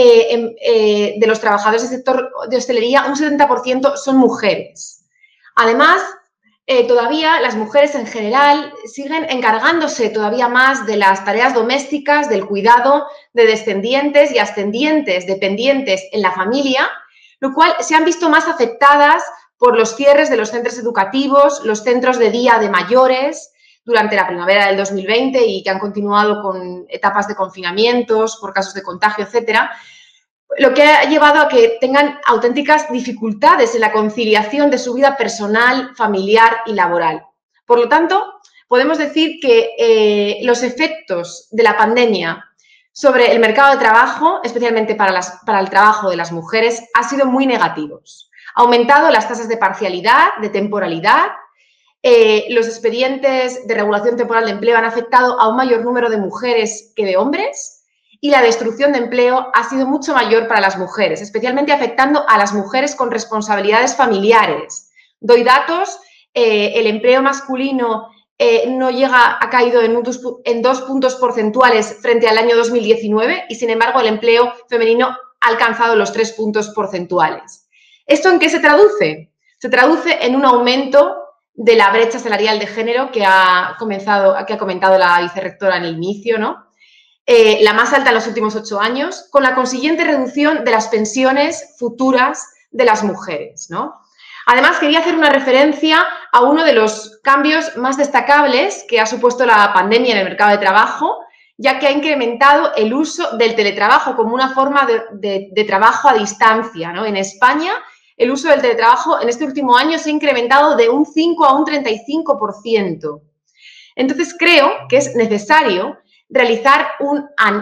De los trabajadores del sector de hostelería, un 70% son mujeres. Además, todavía las mujeres en general siguen encargándose todavía más de las tareas domésticas, del cuidado de descendientes y ascendientes dependientes en la familia, lo cual se han visto más afectadas por los cierres de los centros educativos, los centros de día de mayores durante la primavera del 2020 y que han continuado con etapas de confinamientos por casos de contagio, etcétera, lo que ha llevado a que tengan auténticas dificultades en la conciliación de su vida personal, familiar y laboral. Por lo tanto, podemos decir que los efectos de la pandemia sobre el mercado de trabajo, especialmente para el trabajo de las mujeres, han sido muy negativos. Ha aumentado las tasas de parcialidad, de temporalidad. Los expedientes de regulación temporal de empleo han afectado a un mayor número de mujeres que de hombres, y la destrucción de empleo ha sido mucho mayor para las mujeres, especialmente afectando a las mujeres con responsabilidades familiares. Doy datos, el empleo masculino ha caído en 2 puntos porcentuales frente al año 2019 y, sin embargo, el empleo femenino ha alcanzado los 3 puntos porcentuales. ¿Esto en qué se traduce? Se traduce en un aumento de la brecha salarial de género que ha comentado la vicerrectora en el inicio, ¿no? La más alta en los últimos 8 años, con la consiguiente reducción de las pensiones futuras de las mujeres, ¿no? Además, quería hacer una referencia a uno de los cambios más destacables que ha supuesto la pandemia en el mercado de trabajo, ya que ha incrementado el uso del teletrabajo como una forma de trabajo a distancia, ¿no? En España, el uso del teletrabajo en este último año se ha incrementado de un 5 a un 35%. Entonces, creo que es necesario realizar un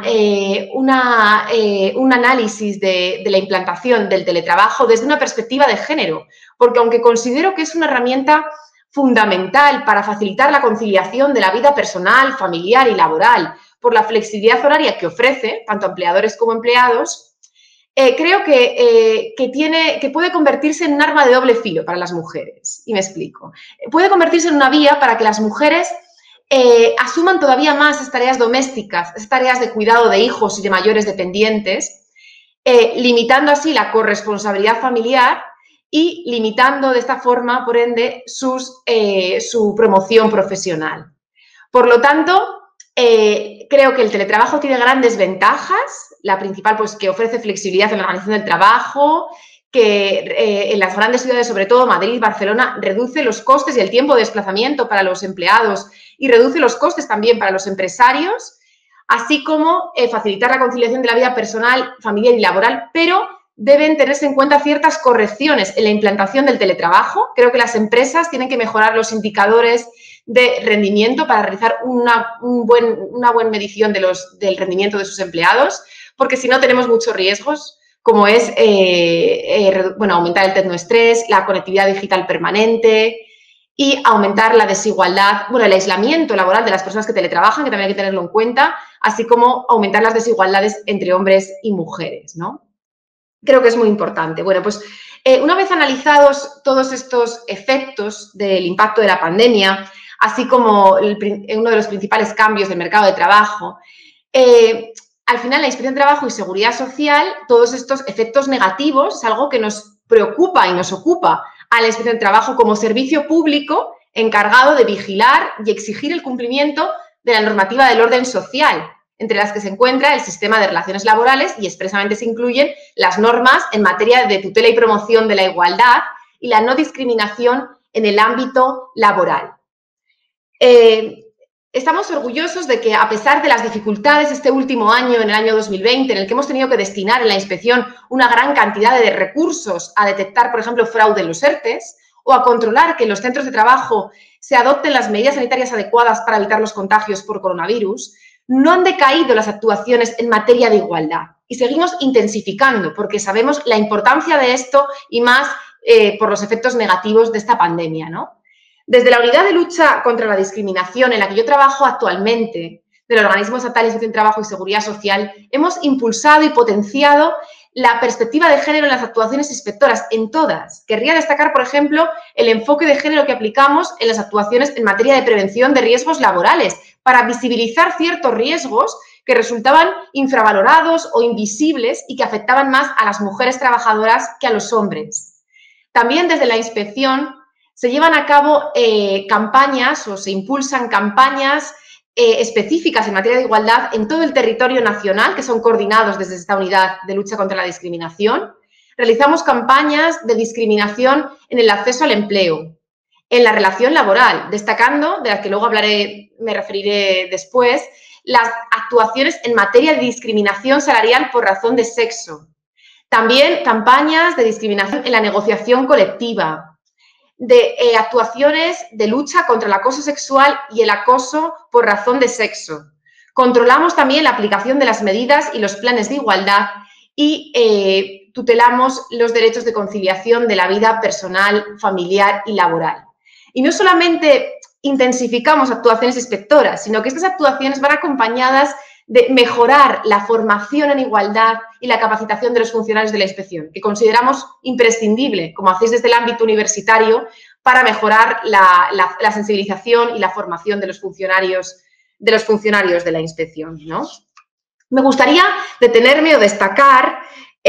análisis de la implantación del teletrabajo desde una perspectiva de género, porque aunque considero que es una herramienta fundamental para facilitar la conciliación de la vida personal, familiar y laboral, por la flexibilidad horaria que ofrece, tanto a empleadores como empleados, creo que puede convertirse en un arma de doble filo para las mujeres. Y me explico. Puede convertirse en una vía para que las mujeres asuman todavía más esas tareas domésticas, esas tareas de cuidado de hijos y de mayores dependientes, limitando así la corresponsabilidad familiar y limitando de esta forma, por ende, su promoción profesional. Por lo tanto, creo que el teletrabajo tiene grandes ventajas. La principal, pues, que ofrece flexibilidad en la organización del trabajo, que en las grandes ciudades, sobre todo Madrid, Barcelona, reduce los costes y el tiempo de desplazamiento para los empleados y reduce los costes también para los empresarios, así como facilitar la conciliación de la vida personal, familiar y laboral, pero deben tenerse en cuenta ciertas correcciones en la implantación del teletrabajo. Creo que las empresas tienen que mejorar los indicadores de rendimiento para realizar una buena medición del rendimiento de sus empleados, porque si no tenemos muchos riesgos, como es aumentar el tecnoestrés, la conectividad digital permanente y aumentar la desigualdad, el aislamiento laboral de las personas que teletrabajan, que también hay que tenerlo en cuenta, así como aumentar las desigualdades entre hombres y mujeres, ¿no? Creo que es muy importante. Bueno, pues una vez analizados todos estos efectos del impacto de la pandemia, así como uno de los principales cambios del mercado de trabajo, al final, la Inspección de Trabajo y Seguridad Social, todos estos efectos negativos es algo que nos preocupa y nos ocupa a la Inspección de Trabajo como servicio público encargado de vigilar y exigir el cumplimiento de la normativa del orden social, entre las que se encuentra el sistema de relaciones laborales y expresamente se incluyen las normas en materia de tutela y promoción de la igualdad y la no discriminación en el ámbito laboral. Estamos orgullosos de que, a pesar de las dificultades este último año, en el año 2020, en el que hemos tenido que destinar en la inspección una gran cantidad de recursos a detectar, por ejemplo, fraude en los ERTEs o a controlar que en los centros de trabajo se adopten las medidas sanitarias adecuadas para evitar los contagios por coronavirus, no han decaído las actuaciones en materia de igualdad y seguimos intensificando porque sabemos la importancia de esto y más por los efectos negativos de esta pandemia, ¿no? Desde la Unidad de Lucha contra la Discriminación, en la que yo trabajo actualmente, del Organismo Estatal de Inspección de Trabajo y Seguridad Social, hemos impulsado y potenciado la perspectiva de género en las actuaciones inspectoras, en todas. Querría destacar, por ejemplo, el enfoque de género que aplicamos en las actuaciones en materia de prevención de riesgos laborales, para visibilizar ciertos riesgos que resultaban infravalorados o invisibles y que afectaban más a las mujeres trabajadoras que a los hombres. También desde la inspección se llevan a cabo campañas o se impulsan campañas específicas en materia de igualdad en todo el territorio nacional, que son coordinados desde esta unidad de lucha contra la discriminación. Realizamos campañas de discriminación en el acceso al empleo, en la relación laboral, destacando, de las que luego me referiré después, las actuaciones en materia de discriminación salarial por razón de sexo. También campañas de discriminación en la negociación colectiva, de actuaciones de lucha contra el acoso sexual y el acoso por razón de sexo. Controlamos también la aplicación de las medidas y los planes de igualdad y tutelamos los derechos de conciliación de la vida personal, familiar y laboral. Y no solamente intensificamos actuaciones inspectoras, sino que estas actuaciones van acompañadas de mejorar la formación en igualdad y la capacitación de los funcionarios de la inspección, que consideramos imprescindible, como hacéis desde el ámbito universitario, para mejorar la sensibilización y la formación de los funcionarios de la inspección, ¿no? Me gustaría detenerme o destacar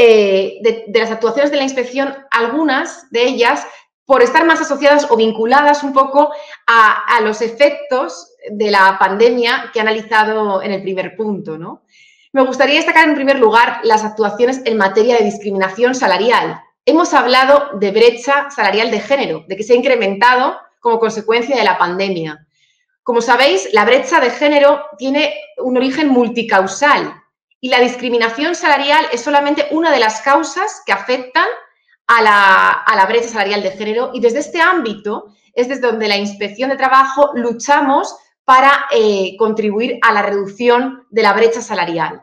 de las actuaciones de la inspección, algunas de ellas, por estar más asociadas o vinculadas un poco a los efectos de la pandemia que he analizado en el primer punto, ¿no? Me gustaría destacar en primer lugar las actuaciones en materia de discriminación salarial. Hemos hablado de brecha salarial de género, de que se ha incrementado como consecuencia de la pandemia. Como sabéis, la brecha de género tiene un origen multicausal y la discriminación salarial es solamente una de las causas que afectan a la brecha salarial de género, y desde este ámbito es desde donde la Inspección de Trabajo luchamos para contribuir a la reducción de la brecha salarial.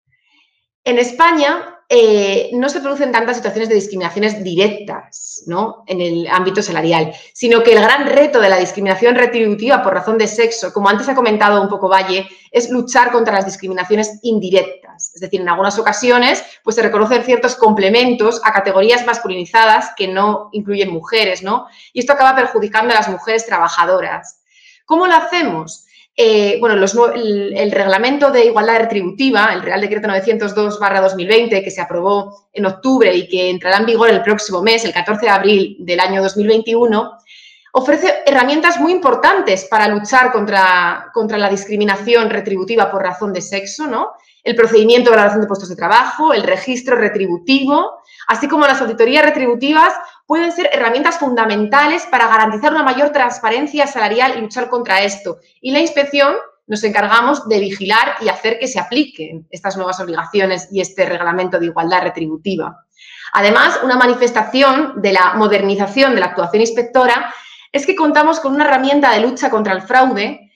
En España no se producen tantas situaciones de discriminaciones directas, ¿no?, en el ámbito salarial, sino que el gran reto de la discriminación retributiva por razón de sexo, como antes ha comentado un poco Valle, es luchar contra las discriminaciones indirectas. Es decir, en algunas ocasiones pues, se reconocen ciertos complementos a categorías masculinizadas que no incluyen mujeres, ¿no? Y esto acaba perjudicando a las mujeres trabajadoras. ¿Cómo lo hacemos? Bueno, el Reglamento de Igualdad Retributiva, el Real Decreto 902/2020, que se aprobó en octubre y que entrará en vigor el próximo mes, el 14 de abril del año 2021, ofrece herramientas muy importantes para luchar contra la discriminación retributiva por razón de sexo, ¿no? El procedimiento de valoración de puestos de trabajo, el registro retributivo, así como las auditorías retributivas, pueden ser herramientas fundamentales para garantizar una mayor transparencia salarial y luchar contra esto. Y la inspección nos encargamos de vigilar y hacer que se apliquen estas nuevas obligaciones y este reglamento de igualdad retributiva. Además, una manifestación de la modernización de la actuación inspectora es que contamos con una herramienta de lucha contra el fraude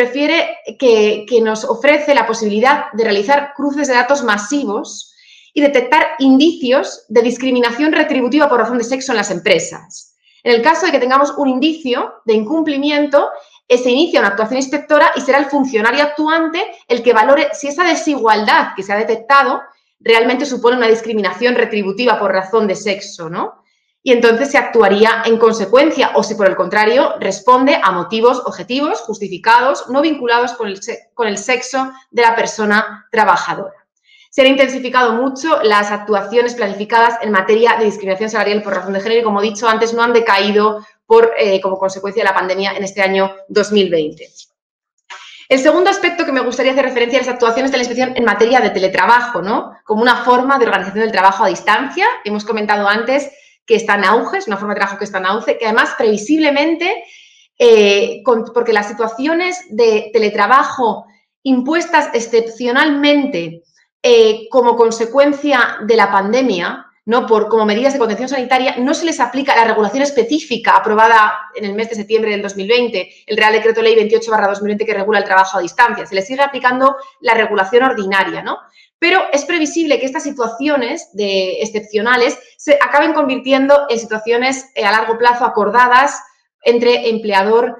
que nos ofrece la posibilidad de realizar cruces de datos masivos y detectar indicios de discriminación retributiva por razón de sexo en las empresas. En el caso de que tengamos un indicio de incumplimiento, se inicia una actuación inspectora y será el funcionario actuante el que valore si esa desigualdad que se ha detectado realmente supone una discriminación retributiva por razón de sexo, ¿no? Y entonces se actuaría en consecuencia, o si por el contrario responde a motivos objetivos, justificados, no vinculados con el sexo de la persona trabajadora. Se han intensificado mucho las actuaciones planificadas en materia de discriminación salarial por razón de género y, como he dicho antes, no han decaído como consecuencia de la pandemia en este año 2020. El segundo aspecto que me gustaría hacer referencia es las actuaciones de la inspección en materia de teletrabajo, ¿no? Como una forma de organización del trabajo a distancia. Hemos comentado antes que está en auge, es una forma de trabajo que está en auge, que además previsiblemente, porque las situaciones de teletrabajo impuestas excepcionalmente como consecuencia de la pandemia, ¿no?, como medidas de contención sanitaria, no se les aplica la regulación específica aprobada en el mes de septiembre del 2020, el Real Decreto Ley 28/2020 que regula el trabajo a distancia. Se les sigue aplicando la regulación ordinaria, ¿no? Pero es previsible que estas situaciones excepcionales se acaben convirtiendo en situaciones a largo plazo acordadas entre empleador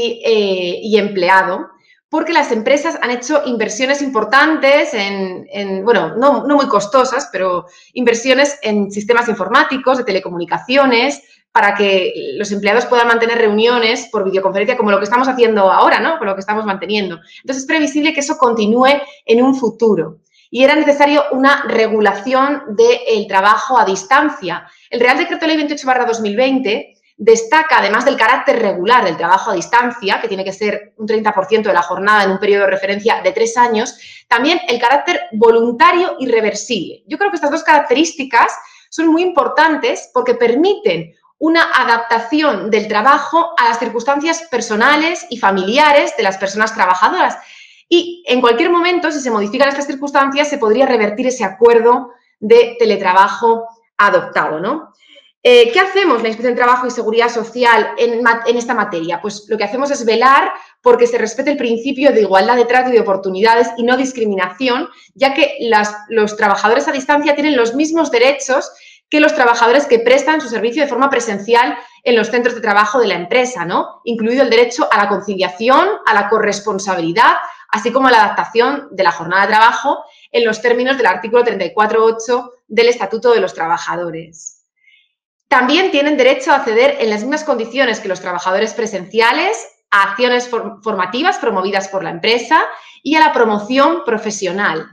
y empleado, porque las empresas han hecho inversiones importantes bueno, no muy costosas, pero inversiones en sistemas informáticos, de telecomunicaciones, para que los empleados puedan mantener reuniones por videoconferencia, como lo que estamos haciendo ahora, ¿no?, con lo que estamos manteniendo. Entonces, es previsible que eso continúe en un futuro. Y era necesario una regulación del trabajo a distancia. El Real Decreto Ley 28/2020 destaca, además del carácter regular del trabajo a distancia, que tiene que ser un 30% de la jornada en un periodo de referencia de 3 años, también el carácter voluntario y reversible. Yo creo que estas dos características son muy importantes porque permiten una adaptación del trabajo a las circunstancias personales y familiares de las personas trabajadoras. Y en cualquier momento, si se modifican estas circunstancias, se podría revertir ese acuerdo de teletrabajo adoptado, ¿no? ¿Qué hacemos la Inspección de Trabajo y Seguridad Social en esta materia? Pues lo que hacemos es velar porque se respete el principio de igualdad de trato y de oportunidades y no discriminación, ya que los trabajadores a distancia tienen los mismos derechos que los trabajadores que prestan su servicio de forma presencial en los centros de trabajo de la empresa, ¿no? Incluido el derecho a la conciliación, a la corresponsabilidad, así como la adaptación de la jornada de trabajo en los términos del artículo 34.8 del Estatuto de los Trabajadores. También tienen derecho a acceder en las mismas condiciones que los trabajadores presenciales a acciones formativas promovidas por la empresa y a la promoción profesional.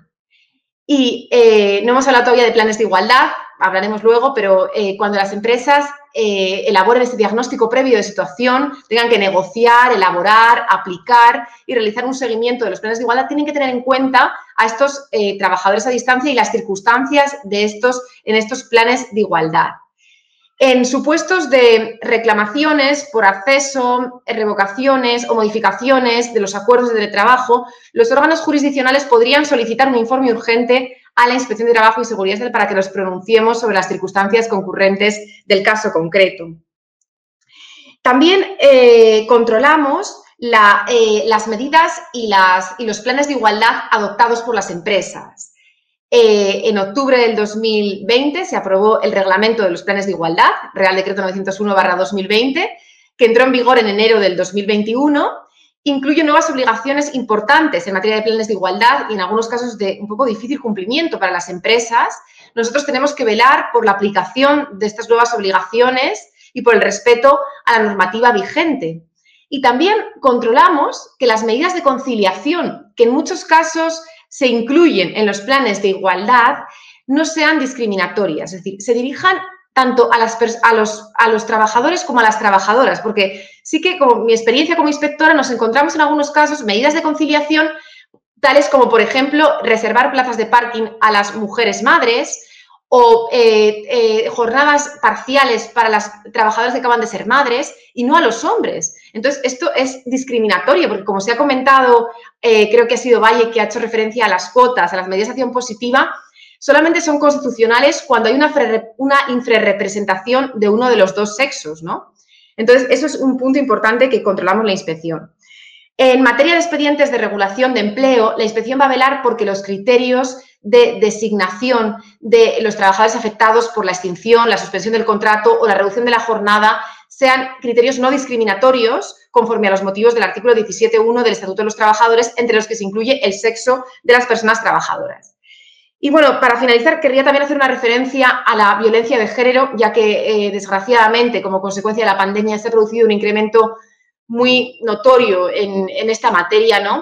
Y no hemos hablado todavía de planes de igualdad, hablaremos luego, pero cuando las empresas elaboren este diagnóstico previo de situación, tengan que negociar, elaborar, aplicar y realizar un seguimiento de los planes de igualdad, tienen que tener en cuenta a estos trabajadores a distancia y las circunstancias en estos planes de igualdad. En supuestos de reclamaciones por acceso, revocaciones o modificaciones de los acuerdos de teletrabajo, los órganos jurisdiccionales podrían solicitar un informe urgente a la Inspección de Trabajo y Seguridad Social para que nos pronunciemos sobre las circunstancias concurrentes del caso concreto. También controlamos las medidas y los planes de igualdad adoptados por las empresas. En octubre del 2020 se aprobó el Reglamento de los Planes de Igualdad, Real Decreto 901/2020, que entró en vigor en enero del 2021. Incluye nuevas obligaciones importantes en materia de planes de igualdad y en algunos casos de un poco difícil cumplimiento para las empresas. Nosotros tenemos que velar por la aplicación de estas nuevas obligaciones y por el respeto a la normativa vigente. Y también controlamos que las medidas de conciliación, que en muchos casos se incluyen en los planes de igualdad, no sean discriminatorias, es decir, se dirijan tanto a los trabajadores como a las trabajadoras, porque sí que, como mi experiencia como inspectora, nos encontramos en algunos casos medidas de conciliación, tales como, por ejemplo, reservar plazas de parking a las mujeres madres o jornadas parciales para las trabajadoras que acaban de ser madres y no a los hombres. Entonces, esto es discriminatorio porque, como se ha comentado, creo que ha sido Valle que ha hecho referencia a las cuotas, a las medidas de acción positiva, solamente son constitucionales cuando hay una infrarrepresentación de uno de los dos sexos, ¿no? Entonces, eso es un punto importante que controlamos la inspección. En materia de expedientes de regulación de empleo, la inspección va a velar porque los criterios de designación de los trabajadores afectados por la extinción, la suspensión del contrato o la reducción de la jornada sean criterios no discriminatorios conforme a los motivos del artículo 17.1 del Estatuto de los Trabajadores, entre los que se incluye el sexo de las personas trabajadoras. Y bueno, para finalizar, querría también hacer una referencia a la violencia de género, ya que desgraciadamente, como consecuencia de la pandemia, se ha producido un incremento muy notorio en esta materia, ¿no?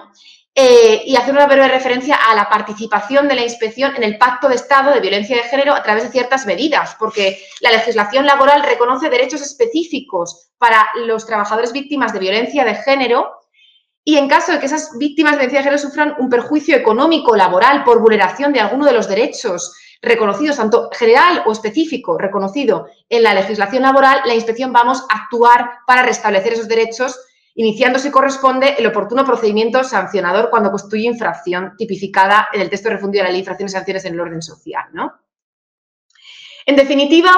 Y hacer una breve referencia a la participación de la inspección en el Pacto de Estado de Violencia de Género a través de ciertas medidas, porque la legislación laboral reconoce derechos específicos para los trabajadores víctimas de violencia de género y en caso de que esas víctimas de violencia de género sufran un perjuicio económico o laboral por vulneración de alguno de los derechos reconocidos, tanto general o específico, reconocido en la legislación laboral, la inspección vamos a actuar para restablecer esos derechos, iniciando, si corresponde, el oportuno procedimiento sancionador cuando constituye infracción tipificada en el texto refundido de la Ley de Infracciones y Sanciones en el orden social, ¿no? En definitiva,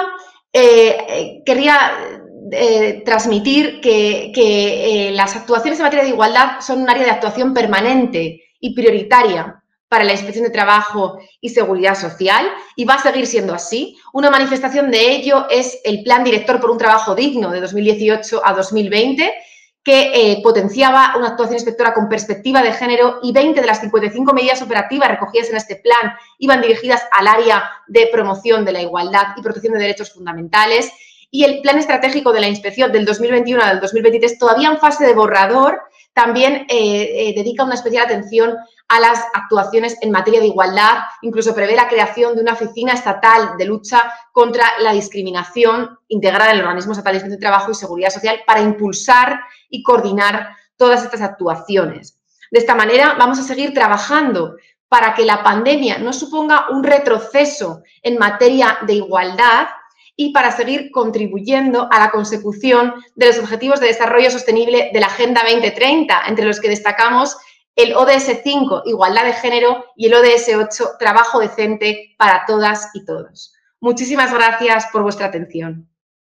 querría transmitir que las actuaciones en materia de igualdad son un área de actuación permanente y prioritaria para la Inspección de Trabajo y Seguridad Social y va a seguir siendo así. Una manifestación de ello es el Plan Director por un Trabajo Digno de 2018 a 2020, que potenciaba una actuación inspectora con perspectiva de género y 20 de las 55 medidas operativas recogidas en este plan iban dirigidas al área de promoción de la igualdad y protección de derechos fundamentales. Y el plan estratégico de la inspección del 2021 al 2023, todavía en fase de borrador, también dedica una especial atención a las actuaciones en materia de igualdad, incluso prevé la creación de una oficina estatal de lucha contra la discriminación integrada en el Organismo Estatal de Inspección de Trabajo y Seguridad Social para impulsar y coordinar todas estas actuaciones. De esta manera vamos a seguir trabajando para que la pandemia no suponga un retroceso en materia de igualdad y para seguir contribuyendo a la consecución de los Objetivos de Desarrollo Sostenible de la Agenda 2030, entre los que destacamos el ODS 5, Igualdad de Género, y el ODS 8, Trabajo Decente para Todas y Todos. Muchísimas gracias por vuestra atención.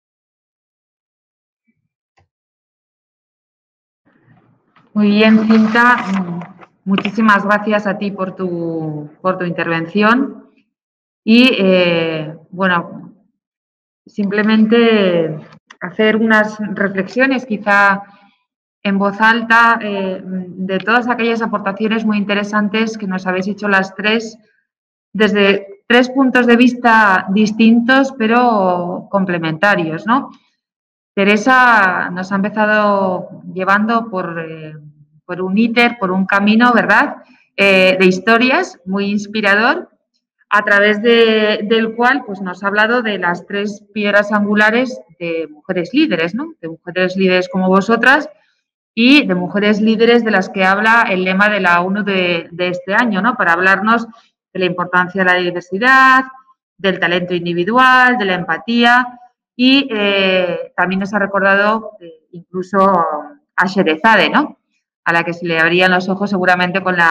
Muy bien, Cinta. Muchísimas gracias a ti por tu intervención. Y, bueno, simplemente hacer unas reflexiones quizá en voz alta de todas aquellas aportaciones muy interesantes que nos habéis hecho las tres, desde 3 puntos de vista distintos, pero complementarios, ¿no? Teresa nos ha empezado llevando por un íter, por un camino, ¿verdad?, de historias muy inspirador, a través del cual pues, nos ha hablado de las 3 piedras angulares de mujeres líderes, ¿no?, de mujeres líderes como vosotras y de mujeres líderes de las que habla el lema de la ONU de este año, ¿no?, para hablarnos de la importancia de la diversidad, del talento individual, de la empatía y también nos ha recordado incluso a Sherezade, ¿no?, a la que se le abrían los ojos seguramente con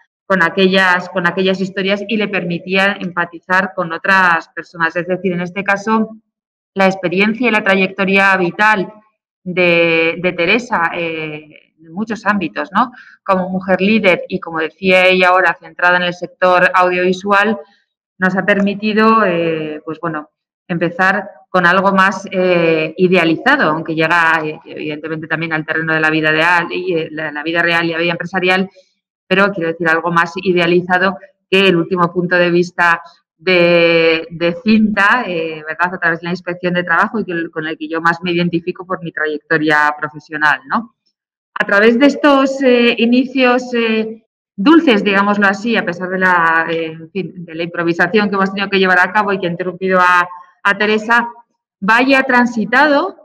aquellas historias y le permitía empatizar con otras personas. Es decir, en este caso, la experiencia y la trayectoria vital de Teresa en muchos ámbitos, ¿no?, como mujer líder y, como decía ella ahora, centrada en el sector audiovisual, nos ha permitido, pues bueno, empezar con algo más idealizado, aunque llega evidentemente también al terreno de la vida real y la vida real y la vida empresarial, pero quiero decir algo más idealizado que el último punto de vista de Cinta, ¿verdad?, a través de la inspección de trabajo y con el que yo más me identifico por mi trayectoria profesional, ¿no? A través de estos inicios dulces, digámoslo así, a pesar de la improvisación que hemos tenido que llevar a cabo y que ha interrumpido a Teresa, vaya transitado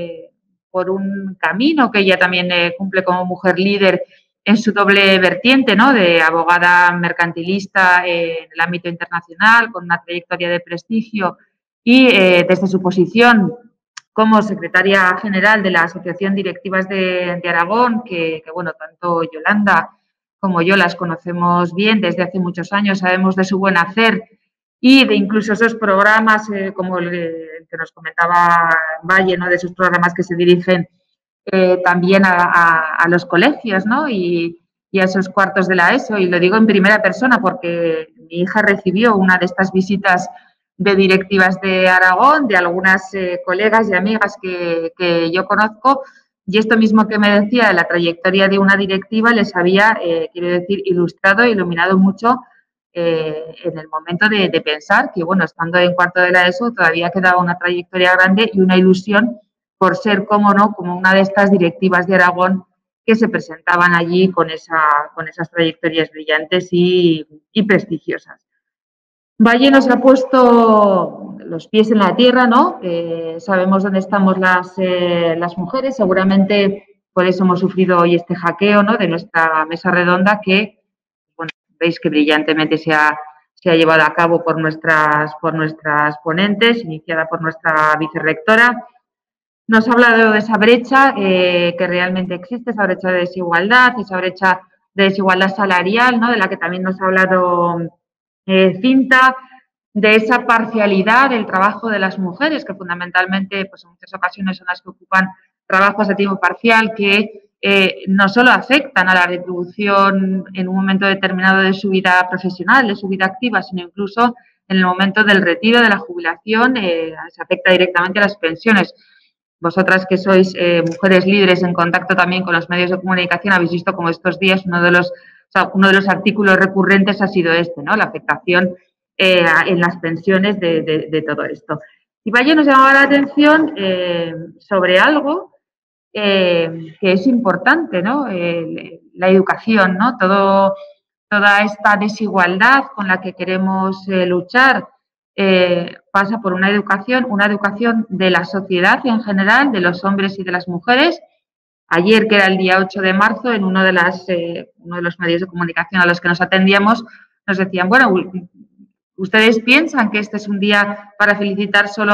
por un camino que ella también cumple como mujer líder en su doble vertiente, ¿no?, de abogada mercantilista en el ámbito internacional, con una trayectoria de prestigio y desde su posición como secretaria general de la Asociación Directivas de Aragón, que bueno, tanto Yolanda como yo las conocemos bien desde hace muchos años, sabemos de su buen hacer y de incluso esos programas como el que nos comentaba Valle, ¿no?, de esos programas que se dirigen también a los colegios, ¿no?, y a esos cuartos de la ESO, y lo digo en primera persona porque mi hija recibió una de estas visitas de directivas de Aragón, de algunas colegas y amigas que yo conozco, y esto mismo que me decía de la trayectoria de una directiva les había, quiero decir, ilustrado e iluminado mucho en el momento de pensar que, bueno, estando en cuarto de la ESO todavía quedaba una trayectoria grande y una ilusión por ser, cómo no, como una de estas directivas de Aragón que se presentaban allí con esas trayectorias brillantes y prestigiosas. Valle nos ha puesto los pies en la tierra, ¿no? Sabemos dónde estamos las mujeres, seguramente por eso hemos sufrido hoy este hackeo, ¿no?, de nuestra mesa redonda que, bueno, veis que brillantemente se ha llevado a cabo por nuestras ponentes, iniciada por nuestra vicerrectora. Nos ha hablado de esa brecha que realmente existe, esa brecha de desigualdad, esa brecha de desigualdad salarial, ¿no?, de la que también nos ha hablado Cinta, de esa parcialidad del trabajo de las mujeres, que fundamentalmente, pues en muchas ocasiones son las que ocupan trabajos de tiempo parcial que no solo afectan a la retribución en un momento determinado de su vida profesional, de su vida activa, sino incluso en el momento del retiro, de la jubilación, se afecta directamente a las pensiones. Vosotras que sois mujeres líderes en contacto también con los medios de comunicación, habéis visto como estos días uno de los artículos recurrentes ha sido este, ¿no?, la afectación en las pensiones de todo esto. Y Valle nos llamaba la atención sobre algo que es importante, ¿no?, la educación, ¿no?, toda esta desigualdad con la que queremos luchar pasa por una educación de la sociedad en general, de los hombres y de las mujeres. Ayer, que era el día 8 de marzo, en uno de los medios de comunicación a los que nos atendíamos, nos decían, bueno, ¿ustedes piensan que este es un día para felicitar solo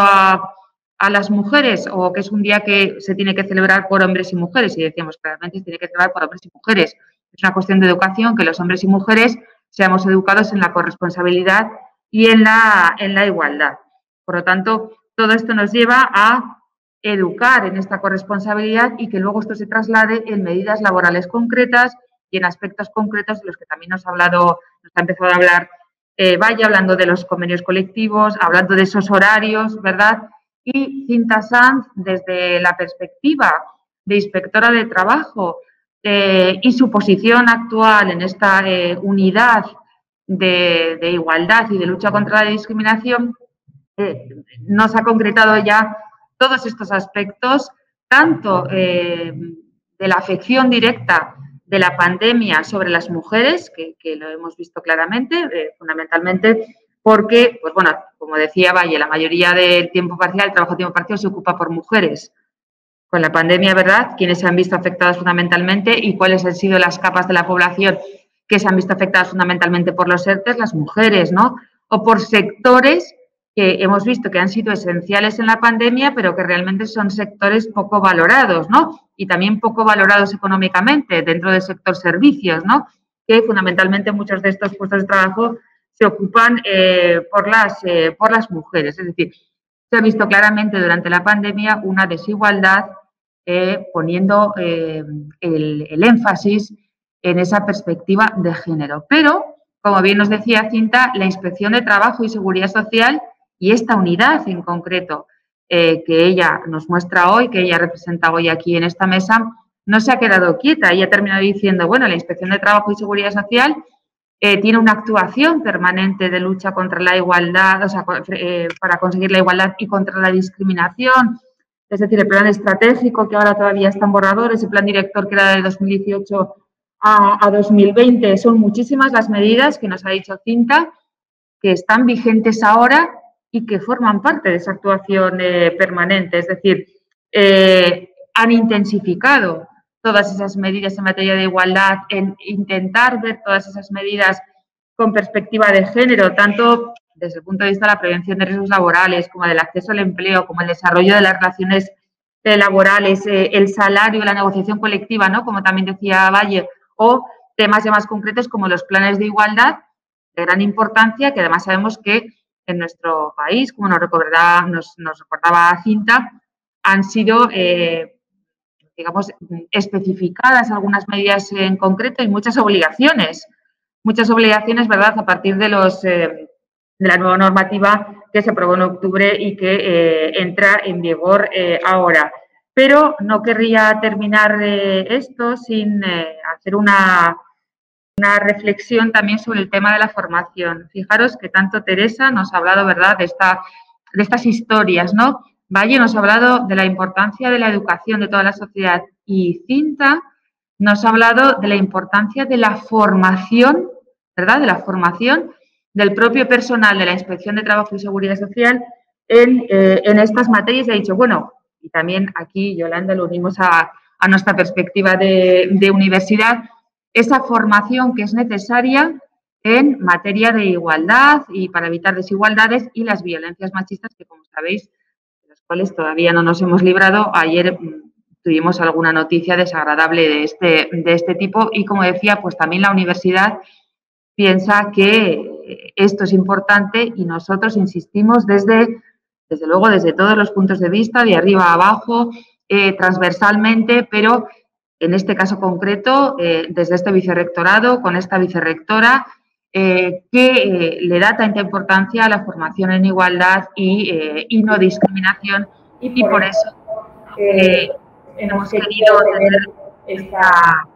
a las mujeres o que es un día que se tiene que celebrar por hombres y mujeres? Y decíamos, claramente se tiene que celebrar por hombres y mujeres. Es una cuestión de educación, que los hombres y mujeres seamos educados en la corresponsabilidad y en la igualdad. Por lo tanto, todo esto nos lleva a educar en esta corresponsabilidad y que luego esto se traslade en medidas laborales concretas y en aspectos concretos de los que también nos ha empezado a hablar Valle, hablando de los convenios colectivos, hablando de esos horarios, ¿verdad? Y Cinta Sanz, desde la perspectiva de inspectora de trabajo y su posición actual en esta unidad de igualdad y de lucha contra la discriminación, nos ha concretado ya todos estos aspectos, tanto de la afección directa de la pandemia sobre las mujeres, que lo hemos visto claramente, fundamentalmente porque, pues bueno, como decía Valle, la mayoría del tiempo parcial, el trabajo a tiempo parcial se ocupa por mujeres. Con la pandemia, ¿verdad?, ¿quiénes se han visto afectadas fundamentalmente y cuáles han sido las capas de la población que se han visto afectadas fundamentalmente por los ERTE? Las mujeres, ¿no? O por sectores que hemos visto que han sido esenciales en la pandemia, pero que realmente son sectores poco valorados, ¿no? Y también poco valorados económicamente dentro del sector servicios, ¿no? Que fundamentalmente muchos de estos puestos de trabajo se ocupan por las mujeres. Es decir, se ha visto claramente durante la pandemia una desigualdad poniendo el énfasis en esa perspectiva de género. Pero, como bien nos decía Cinta, la Inspección de Trabajo y Seguridad Social y esta unidad en concreto que ella nos muestra hoy, que ella representa hoy aquí en esta mesa, no se ha quedado quieta. Ella ha terminado diciendo, bueno, la Inspección de Trabajo y Seguridad Social tiene una actuación permanente de lucha contra la igualdad, o sea, para conseguir la igualdad y contra la discriminación. Es decir, el plan estratégico, que ahora todavía está en borrador, ese plan director que era de 2018 a 2020, son muchísimas las medidas que nos ha dicho Cinta, que están vigentes ahora y que forman parte de esa actuación permanente. Es decir, han intensificado todas esas medidas en materia de igualdad, en intentar ver todas esas medidas con perspectiva de género, tanto desde el punto de vista de la prevención de riesgos laborales, como del acceso al empleo, como el desarrollo de las relaciones laborales, el salario, la negociación colectiva, ¿no?, como también decía Valle, o temas ya más concretos como los planes de igualdad de gran importancia, que además sabemos que en nuestro país, como nos recordaba Cinta, han sido digamos, especificadas algunas medidas en concreto y muchas obligaciones, ¿verdad?, a partir de la nueva normativa que se aprobó en octubre y que entra en vigor ahora. Pero no querría terminar esto sin hacer una reflexión también sobre el tema de la formación. Fijaros que tanto Teresa nos ha hablado, ¿verdad?, de estas historias, ¿no? Valle nos ha hablado de la importancia de la educación de toda la sociedad y Cinta nos ha hablado de la importancia de la formación, ¿verdad?, de la formación del propio personal de la Inspección de Trabajo y Seguridad Social en estas materias. Ha dicho, bueno, y también aquí, Yolanda, lo unimos a nuestra perspectiva de universidad, esa formación que es necesaria en materia de igualdad y para evitar desigualdades y las violencias machistas que, como sabéis, cuales todavía no nos hemos librado. Ayer tuvimos alguna noticia desagradable de este tipo y, como decía, pues también la universidad piensa que esto es importante y nosotros insistimos desde luego desde todos los puntos de vista, de arriba a abajo, transversalmente, pero en este caso concreto, desde este vicerrectorado, con esta vicerrectora, que le da tanta importancia a la formación en igualdad y no discriminación, y por eso hemos querido tener esta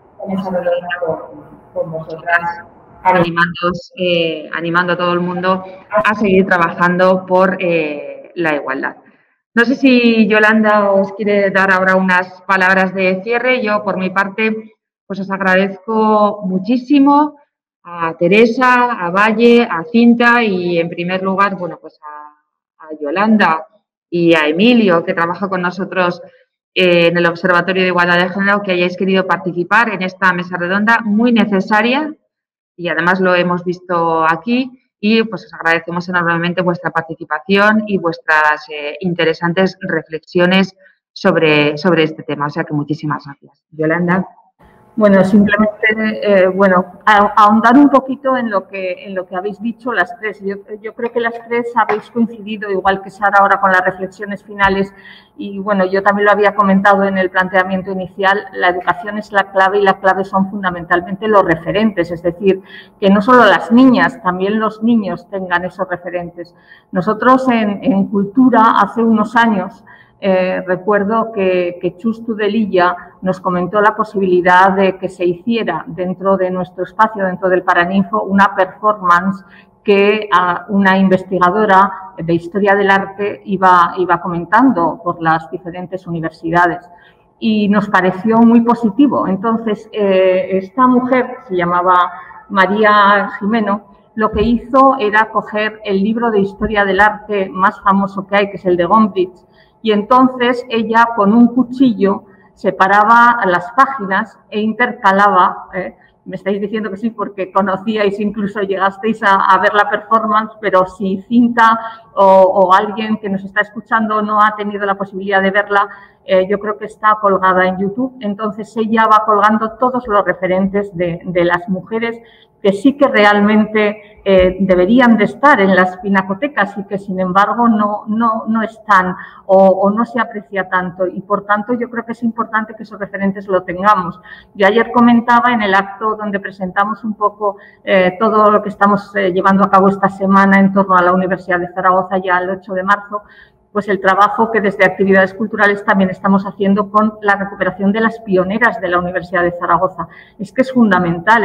con vosotras, animando a todo el mundo a seguir trabajando por la igualdad. No sé si Yolanda os quiere dar ahora unas palabras de cierre. Yo, por mi parte, pues os agradezco muchísimo a Teresa, a Valle, a Cinta y, en primer lugar, bueno, pues a Yolanda y a Emilio, que trabaja con nosotros en el Observatorio de Igualdad de Género, que hayáis querido participar en esta mesa redonda muy necesaria y además lo hemos visto aquí y pues os agradecemos enormemente vuestra participación y vuestras interesantes reflexiones sobre este tema. O sea que muchísimas gracias. Yolanda. Bueno, simplemente, ahondar un poquito en lo que habéis dicho las tres. Yo creo que las tres habéis coincidido, igual que Sara ahora con las reflexiones finales, y bueno, yo también lo había comentado en el planteamiento inicial, la educación es la clave y la clave son fundamentalmente los referentes, es decir, que no solo las niñas, también los niños tengan esos referentes. Nosotros en Cultura, hace unos años, recuerdo que Chus Tudelilla nos comentó la posibilidad de que se hiciera dentro de nuestro espacio, dentro del Paraninfo, una performance que una investigadora de Historia del Arte iba comentando por las diferentes universidades. Y nos pareció muy positivo. Entonces, esta mujer, se llamaba María Jimeno, lo que hizo era coger el libro de Historia del Arte más famoso que hay, que es el de Gombrich, y entonces ella con un cuchillo separaba las páginas e intercalaba, me estáis diciendo que sí porque conocíais, incluso llegasteis a ver la performance, pero si Cinta o alguien que nos está escuchando no ha tenido la posibilidad de verla, yo creo que está colgada en YouTube. Entonces ella va colgando todos los referentes de las mujeres que sí que realmente deberían de estar en las pinacotecas y que sin embargo no están o no se aprecia tanto, y por tanto yo creo que es importante que esos referentes lo tengamos. Yo ayer comentaba en el acto donde presentamos un poco todo lo que estamos llevando a cabo esta semana en torno a la Universidad de Zaragoza ya el 8 de marzo, pues el trabajo que desde Actividades Culturales también estamos haciendo con la recuperación de las pioneras de la Universidad de Zaragoza. Es que es fundamental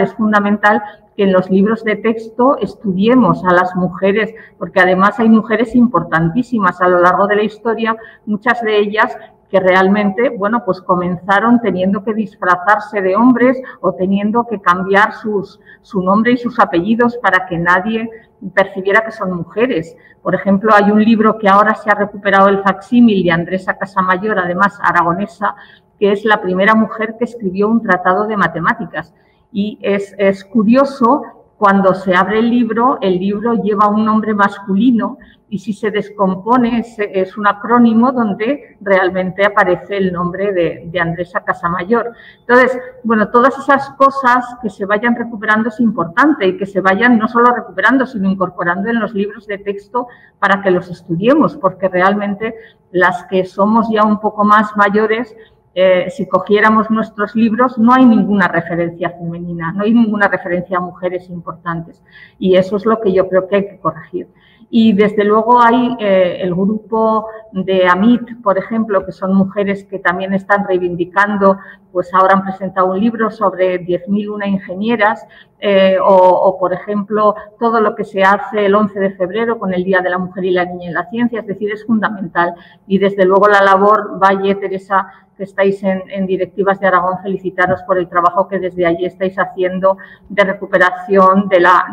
que en los libros de texto estudiemos a las mujeres, porque además hay mujeres importantísimas a lo largo de la historia, muchas de ellas que realmente, bueno, pues comenzaron teniendo que disfrazarse de hombres o teniendo que cambiar su nombre y sus apellidos para que nadie percibiera que son mujeres. Por ejemplo, hay un libro que ahora se ha recuperado el facsímil de Andresa Casamayor, además aragonesa, que es la primera mujer que escribió un tratado de matemáticas. Y es curioso, cuando se abre el libro lleva un nombre masculino y si se descompone es un acrónimo donde realmente aparece el nombre de Andresa Casamayor. Entonces, bueno, todas esas cosas que se vayan recuperando es importante y que se vayan no solo recuperando, sino incorporando en los libros de texto para que los estudiemos, porque realmente las que somos ya un poco más mayores, si cogiéramos nuestros libros, no hay ninguna referencia femenina, no hay ninguna referencia a mujeres importantes. Y eso es lo que yo creo que hay que corregir. Y desde luego hay el grupo de AMIT, por ejemplo, que son mujeres que también están reivindicando, pues ahora han presentado un libro sobre 10.001 ingenieras, o por ejemplo, todo lo que se hace el 11 de febrero con el Día de la Mujer y la Niña en la Ciencia, es decir, es fundamental. Y desde luego la labor, Valle, Teresa, que estáis en Directivas de Aragón, felicitaros por el trabajo que desde allí estáis haciendo de recuperación,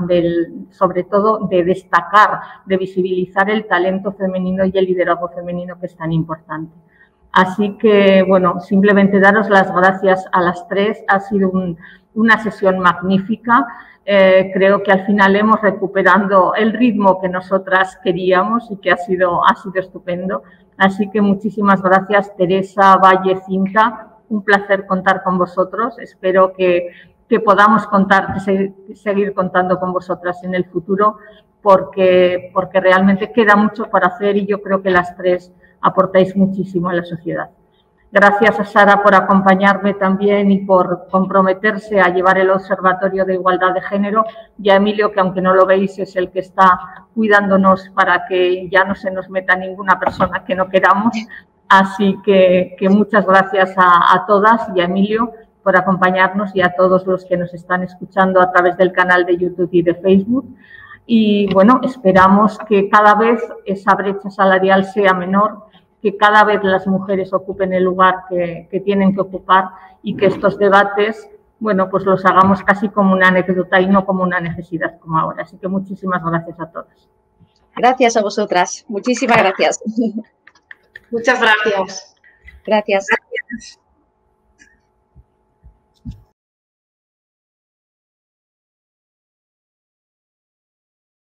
sobre todo de destacar, de visibilizar el talento femenino y el liderazgo femenino, que es tan importante. Así que, bueno, simplemente daros las gracias a las tres. Ha sido una sesión magnífica. Creo que al final hemos recuperado el ritmo que nosotras queríamos y que ha sido estupendo. Así que muchísimas gracias, Teresa, Valle, Cinta. Un placer contar con vosotros. Espero que podamos seguir contando con vosotras en el futuro, porque realmente queda mucho por hacer y yo creo que las tres aportáis muchísimo a la sociedad. Gracias a Sara por acompañarme también y por comprometerse a llevar el Observatorio de Igualdad de Género, y a Emilio, que aunque no lo veis es el que está cuidándonos para que ya no se nos meta ninguna persona que no queramos. Así que muchas gracias a todas y a Emilio por acompañarnos, y a todos los que nos están escuchando a través del canal de YouTube y de Facebook. Y bueno, esperamos que cada vez esa brecha salarial sea menor, que cada vez las mujeres ocupen el lugar que tienen que ocupar, y que estos debates, bueno, pues los hagamos casi como una anécdota y no como una necesidad como ahora. Así que muchísimas gracias a todos. Gracias a vosotras. Muchísimas gracias. Muchas gracias. Gracias. Gracias.